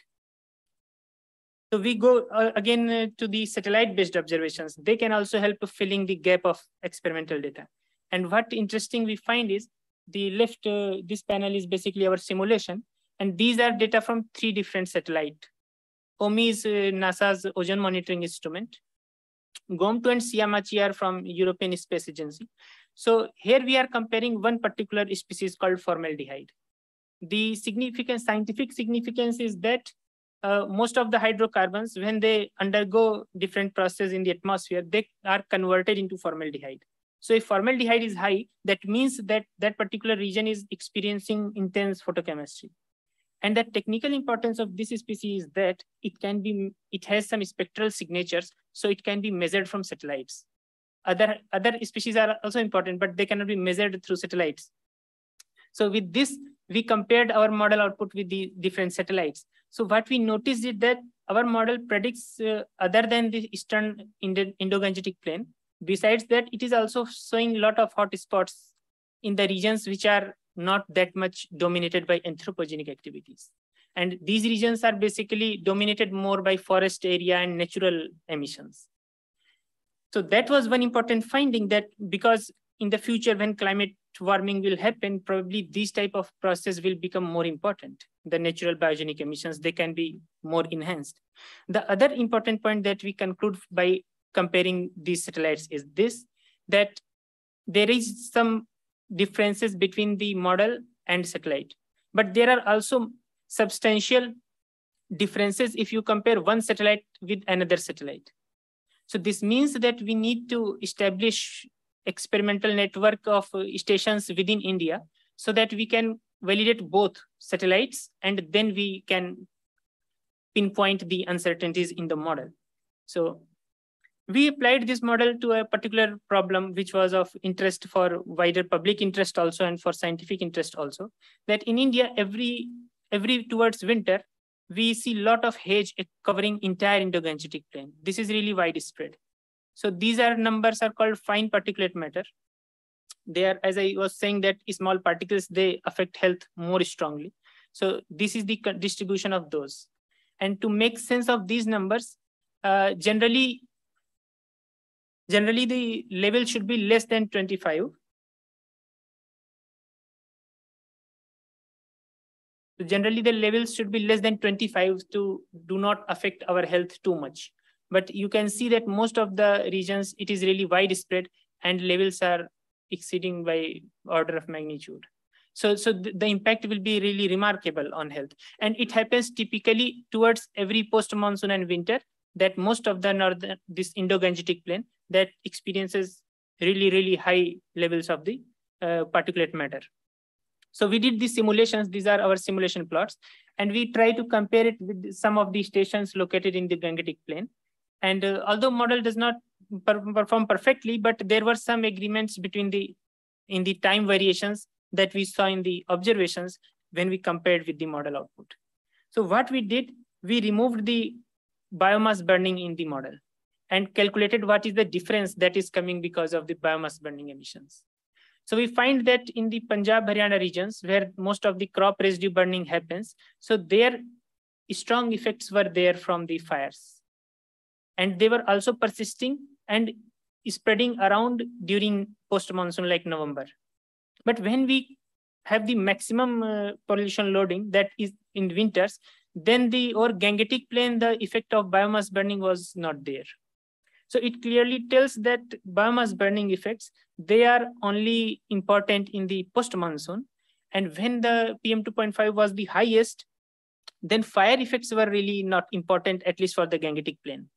So we go again to the satellite-based observations. They can also help filling the gap of experimental data. And what interesting we find is the left, this panel is basically our simulation. And these are data from 3 different satellites. OMI is NASA's ocean monitoring instrument. GOM2 and Siamachi are from European Space Agency. So here we are comparing one particular species called formaldehyde. The scientific significance is that most of the hydrocarbons, when they undergo different processes in the atmosphere, they are converted into formaldehyde. So if formaldehyde is high, that means that that particular region is experiencing intense photochemistry. And the technical importance of this species is that it has some spectral signatures, so it can be measured from satellites. Other species are also important, but they cannot be measured through satellites. So with this, we compared our model output with the different satellites. So what we noticed is that our model predicts other than the eastern Indo-Gangetic plain. Besides that, it is also showing a lot of hot spots in the regions which are not that much dominated by anthropogenic activities. And these regions are basically dominated more by forest area and natural emissions. So that was one important finding, that because in the future when climate warming will happen, probably these type of process will become more important. The natural biogenic emissions, they can be more enhanced. The other important point that we conclude by comparing these satellites is this, that there is some differences between the model and satellite, but there are also substantial differences if you compare one satellite with another satellite. So this means that we need to establish experimental network of stations within India so that we can validate both satellites, and then we can pinpoint the uncertainties in the model. So we applied this model to a particular problem which was of interest for wider public interest also and for scientific interest also, that in India, every towards winter, we see a lot of haze covering entire Indo-Gangetic plain. This is really widespread. So these numbers are called fine particulate matter. They are, as I was saying, that small particles, they affect health more strongly. So this is the distribution of those. And to make sense of these numbers, generally the level should be less than 25. So generally the levels should be less than 25 to do not affect our health too much. But you can see that most of the regions, it is really widespread and levels are exceeding by order of magnitude. So the impact will be really remarkable on health. And it happens typically towards every post-monsoon and winter, that most of the this Indo-Gangetic plain that experiences really, really high levels of the particulate matter. So we did these simulations. These are our simulation plots. And we try to compare it with some of the stations located in the Gangetic plain. And although model does not perform perfectly, but there were some agreements between in the time variations that we saw in the observations when we compared with the model output. So what we did, we removed the biomass burning in the model and calculated what is the difference that is coming because of the biomass burning emissions. So we find that in the Punjab, Haryana regions, where most of the crop residue burning happens, so their strong effects were there from the fires. And they were also persisting and spreading around during post-monsoon like November. But when we have the maximum pollution loading, that is in winters, then or Gangetic plain, the effect of biomass burning was not there. So it clearly tells that biomass burning effects, they are only important in the post-monsoon. And when the PM2.5 was the highest, then fire effects were really not important, at least for the Gangetic plain.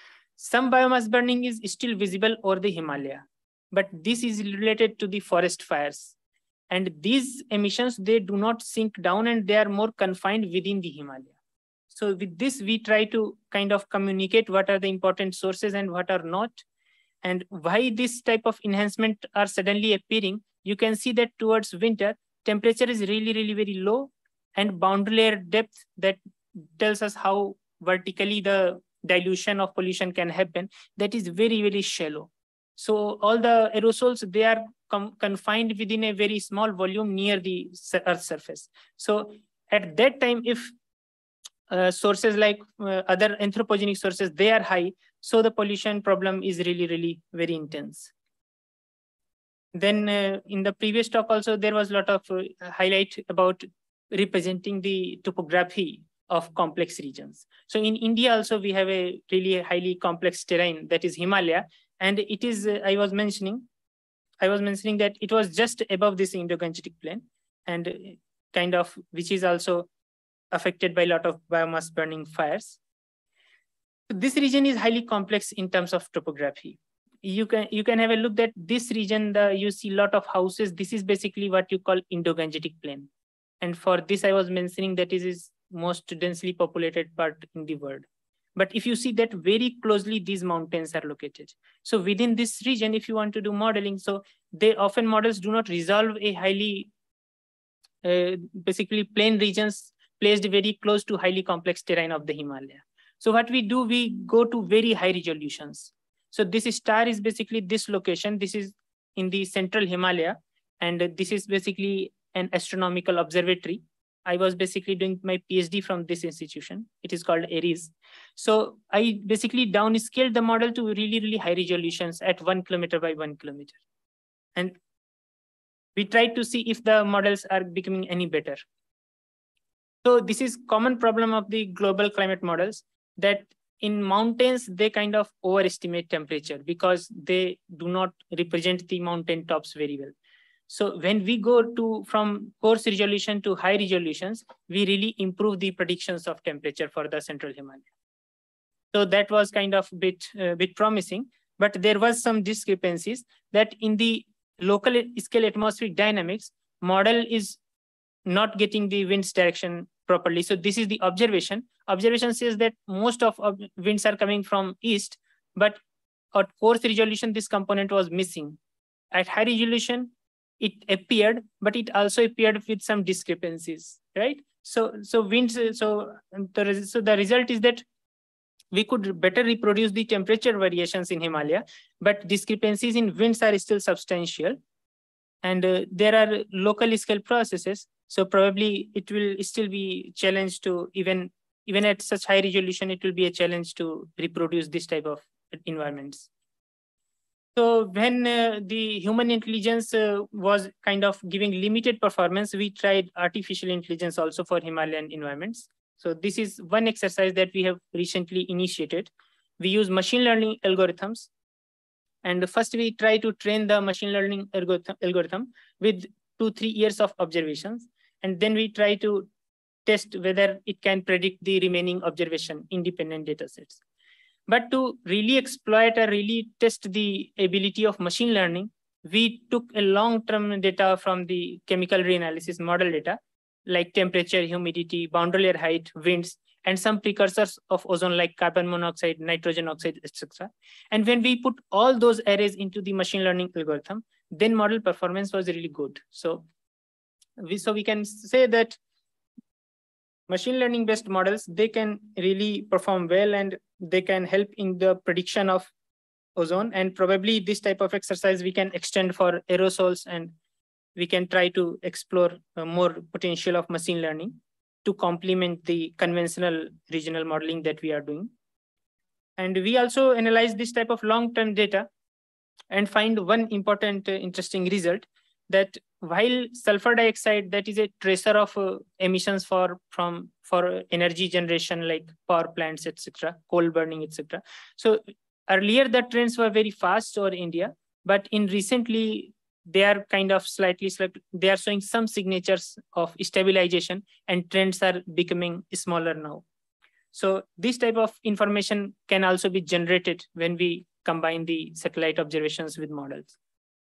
Some biomass burning is still visible over the Himalaya, but this is related to the forest fires. And these emissions, they do not sink down and they are more confined within the Himalaya. So with this, we try to kind of communicate what are the important sources and what are not, and why this type of enhancement are suddenly appearing. You can see that towards winter, temperature is really, really very low, and boundary layer depth that tells us how vertically the dilution of pollution can happen, that is very, very shallow. So all the aerosols, they are confined within a very small volume near the Earth's surface. So at that time, if sources like other anthropogenic sources, they are high, so the pollution problem is really, really very intense. Then in the previous talk also, there was a lot of highlight about representing the topography of complex regions. So in India also, we have a really highly complex terrain, that is Himalaya. And it is, I was mentioning, I was mentioning that it was just above this Indo-Gangetic plain, and kind of which is also affected by a lot of biomass burning fires. This region is highly complex in terms of topography. You can have a look at this region. You see a lot of houses. This is basically what you call Indo-Gangetic plain, and for this I was mentioning that it is most densely populated part in the world. But if you see that very closely, these mountains are located. So within this region, if you want to do modeling, so they often models do not resolve a highly basically plain regions placed very close to highly complex terrain of the Himalaya. So what we do, we go to very high resolutions. So this star is basically this location. This is in the central Himalaya, and this is basically an astronomical observatory. I was basically doing my PhD from this institution. It is called ARIES. So I basically downscaled the model to really, really high resolutions at 1 kilometer by 1 kilometer. And we tried to see if the models are becoming any better. So this is common problem of the global climate models, that in mountains, they kind of overestimate temperature because they do not represent the mountain tops very well. So when we go from coarse resolution to high resolutions, we really improve the predictions of temperature for the central Himalaya. So that was kind of bit promising, but there was some discrepancies that in the local scale atmospheric dynamics, model is not getting the wind's direction properly. So this is the observation. Observation says that most of winds are coming from east, but at coarse resolution, this component was missing. At high resolution, it appeared, but it also appeared with some discrepancies, right? So winds. So the result is that we could better reproduce the temperature variations in Himalaya, but discrepancies in winds are still substantial, and there are local scale processes. So probably it will still be challenged to even at such high resolution, it will be a challenge to reproduce this type of environments. So when the human intelligence was kind of giving limited performance, we tried artificial intelligence also for Himalayan environments. So this is one exercise that we have recently initiated. We use machine learning algorithms. And first we try to train the machine learning algorithm with 2-3 years of observations. And then we try to test whether it can predict the remaining observation independent data sets. But to really exploit or really test the ability of machine learning, we took a long-term data from the chemical reanalysis model data, like temperature, humidity, boundary layer height, winds, and some precursors of ozone like carbon monoxide, nitrogen oxide, etc. And when we put all those arrays into the machine learning algorithm, then model performance was really good. So we can say that machine learning based models, they can really perform well and they can help in the prediction of ozone. And probably this type of exercise we can extend for aerosols, and we can try to explore more potential of machine learning to complement the conventional regional modeling that we are doing. And we also analyze this type of long-term data and find one important interesting result, that while sulfur dioxide, that is a tracer of emissions for energy generation like power plants, etc., coal burning, etc. So earlier the trends were very fast over India, but in recently they are kind of slightly they are showing some signatures of stabilization, and trends are becoming smaller now. So this type of information can also be generated when we combine the satellite observations with models.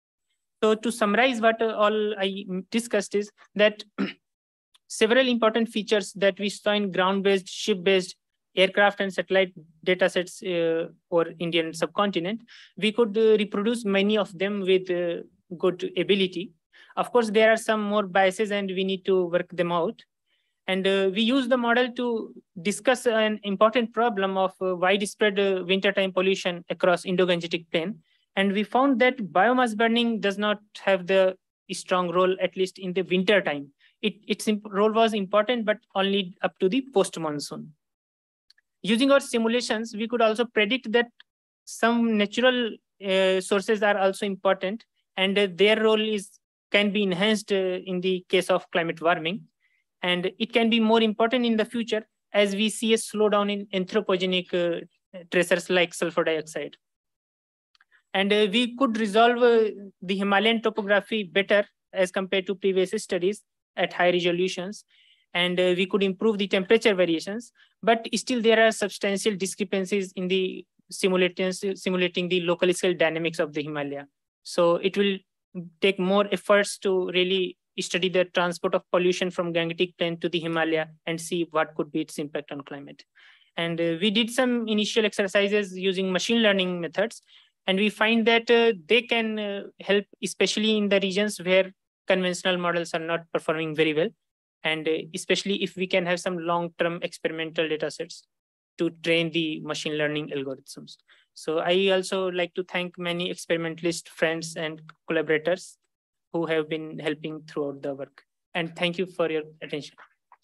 So to summarize what all I discussed is that several important features that we saw in ground-based, ship-based, aircraft and satellite datasets or Indian subcontinent, we could reproduce many of them with good ability. Of course, there are some more biases and we need to work them out. And we use the model to discuss an important problem of widespread wintertime pollution across Indo-Gangetic plain. And we found that biomass burning does not have the strong role, at least in the winter time. Its role was important, but only up to the post-monsoon. Using our simulations, we could also predict that some natural sources are also important, and their role can be enhanced in the case of climate warming. And it can be more important in the future as we see a slowdown in anthropogenic tracers like sulfur dioxide. And we could resolve the Himalayan topography better as compared to previous studies at high resolutions. And we could improve the temperature variations, but still there are substantial discrepancies in the simulating the local scale dynamics of the Himalaya. So it will take more efforts to really study the transport of pollution from Gangetic Plain to the Himalaya and see what could be its impact on climate. And we did some initial exercises using machine learning methods, and we find that they can help, especially in the regions where conventional models are not performing very well. And especially if we can have some long-term experimental data sets to train the machine learning algorithms. So I also like to thank many experimentalist friends and collaborators who have been helping throughout the work. And thank you for your attention.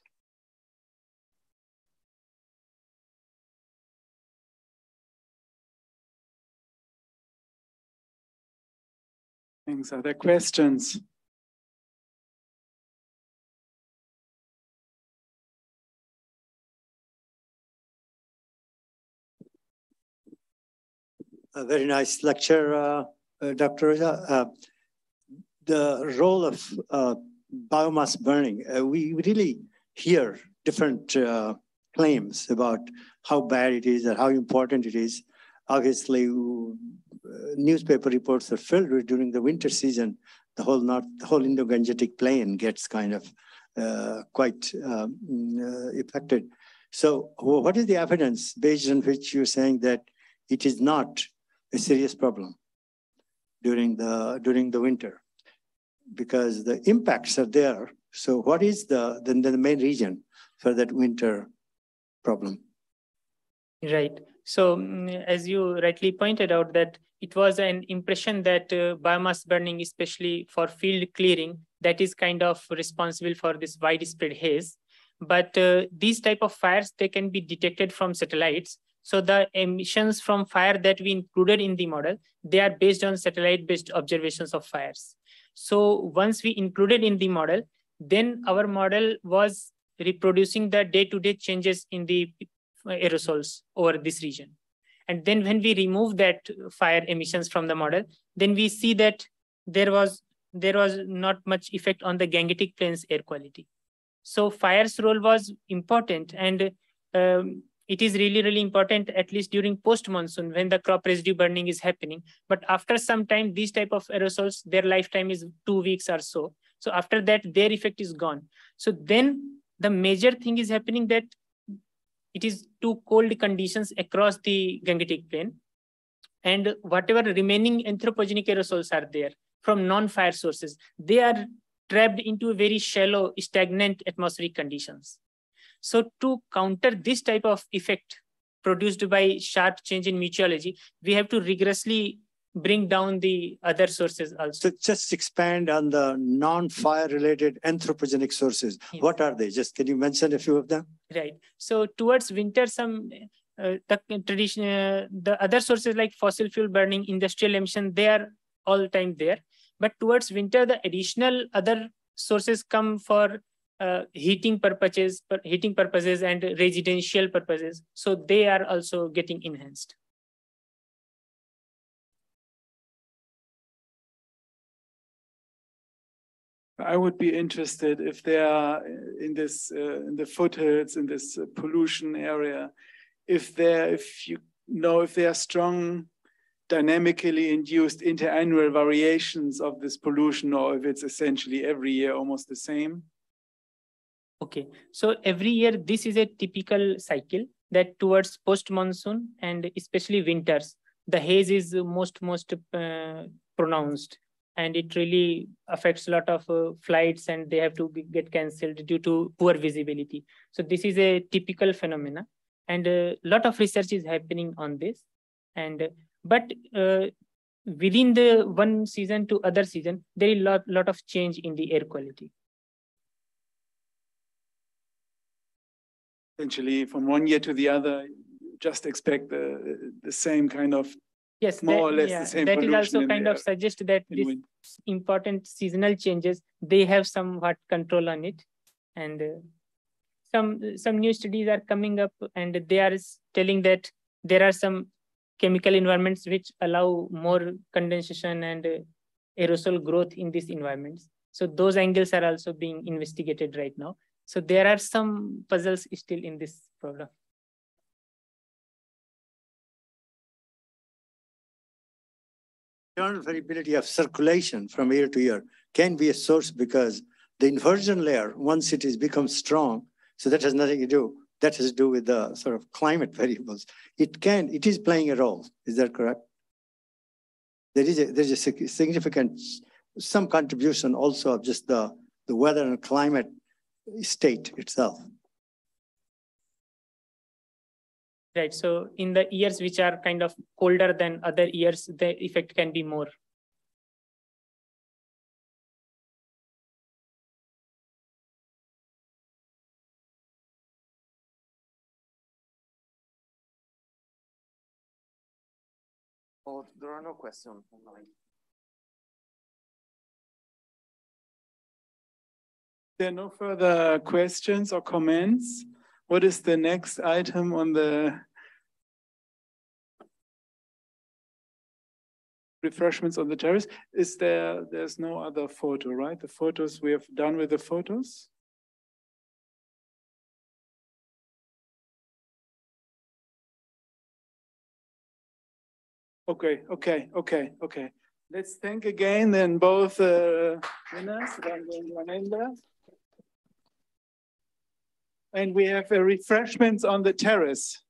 Thanks. Are there questions? A very nice lecture, Dr. Ojha. The role of biomass burning, we really hear different claims about how bad it is and how important it is. Obviously, newspaper reports are filled with during the winter season. The whole Indo-Gangetic Plain gets kind of quite affected. So, what is the evidence based on which you're saying that it is not a serious problem during the winter? Because the impacts are there. So what is the main reason for that winter problem? Right. So as you rightly pointed out, that it was an impression that biomass burning, especially for field clearing, that is kind of responsible for this widespread haze. But these type of fires, they can be detected from satellites. So the emissions from fire that we included in the model, they are based on satellite-based observations of fires. So once we included in the model, then our model was reproducing the day-to-day changes in the aerosols over this region. And then when we remove that fire emissions from the model, then we see that there was not much effect on the Gangetic Plains air quality. So fire's role was important, and it is really, really important, at least during post-monsoon when the crop residue burning is happening. But after some time, these type of aerosols, their lifetime is 2 weeks or so. So after that, their effect is gone. So then the major thing is happening that it is too cold conditions across the Gangetic Plain. And whatever remaining anthropogenic aerosols are there from non-fire sources, they are trapped into very shallow, stagnant atmospheric conditions. So to counter this type of effect produced by sharp change in meteorology, we have to rigorously bring down the other sources also. So just expand on the non-fire related anthropogenic sources. Yes. What are they? Just can you mention a few of them? Right. So towards winter, some the other sources like fossil fuel burning, industrial emission, they are all time there. But towards winter, the additional other sources come for heating purposes and residential purposes. So they are also getting enhanced. I would be interested if there are in this in the foothills, in this pollution area, if there are strong dynamically induced interannual variations of this pollution, or if it's essentially every year almost the same. Okay, so every year this is a typical cycle that towards post-monsoon and especially winters, the haze is most pronounced, and it really affects a lot of flights, and they have to get cancelled due to poor visibility. So this is a typical phenomena, and a lot of research is happening on this. And but within the one season to other season, there is a lot of change in the air quality. Essentially, from one year to the other, just expect the same kind of, yes, more or less the same pollution. That is also kind of suggest that these important seasonal changes, they have somewhat control on it. And some new studies are coming up, and they are telling that there are some chemical environments which allow more condensation and aerosol growth in these environments. So those angles are also being investigated right now. So there are some puzzles still in this problem. Internal variability of circulation from year to year can be a source because the inversion layer, once it is becomes strong, so that has nothing to do. That has to do with the sort of climate variables. It is playing a role. Is that correct? There's a significant, some contribution also of just the weather and climate state itself. Right. So in the years which are kind of colder than other years, the effect can be more. Oh, there are no questions online. There are no further questions or comments. What is the next item on the refreshments on the terrace? There's no other photo, right? The photos, we have done with the photos. Okay. Let's thank again then both winners, Narendra. And we have refreshments on the terrace.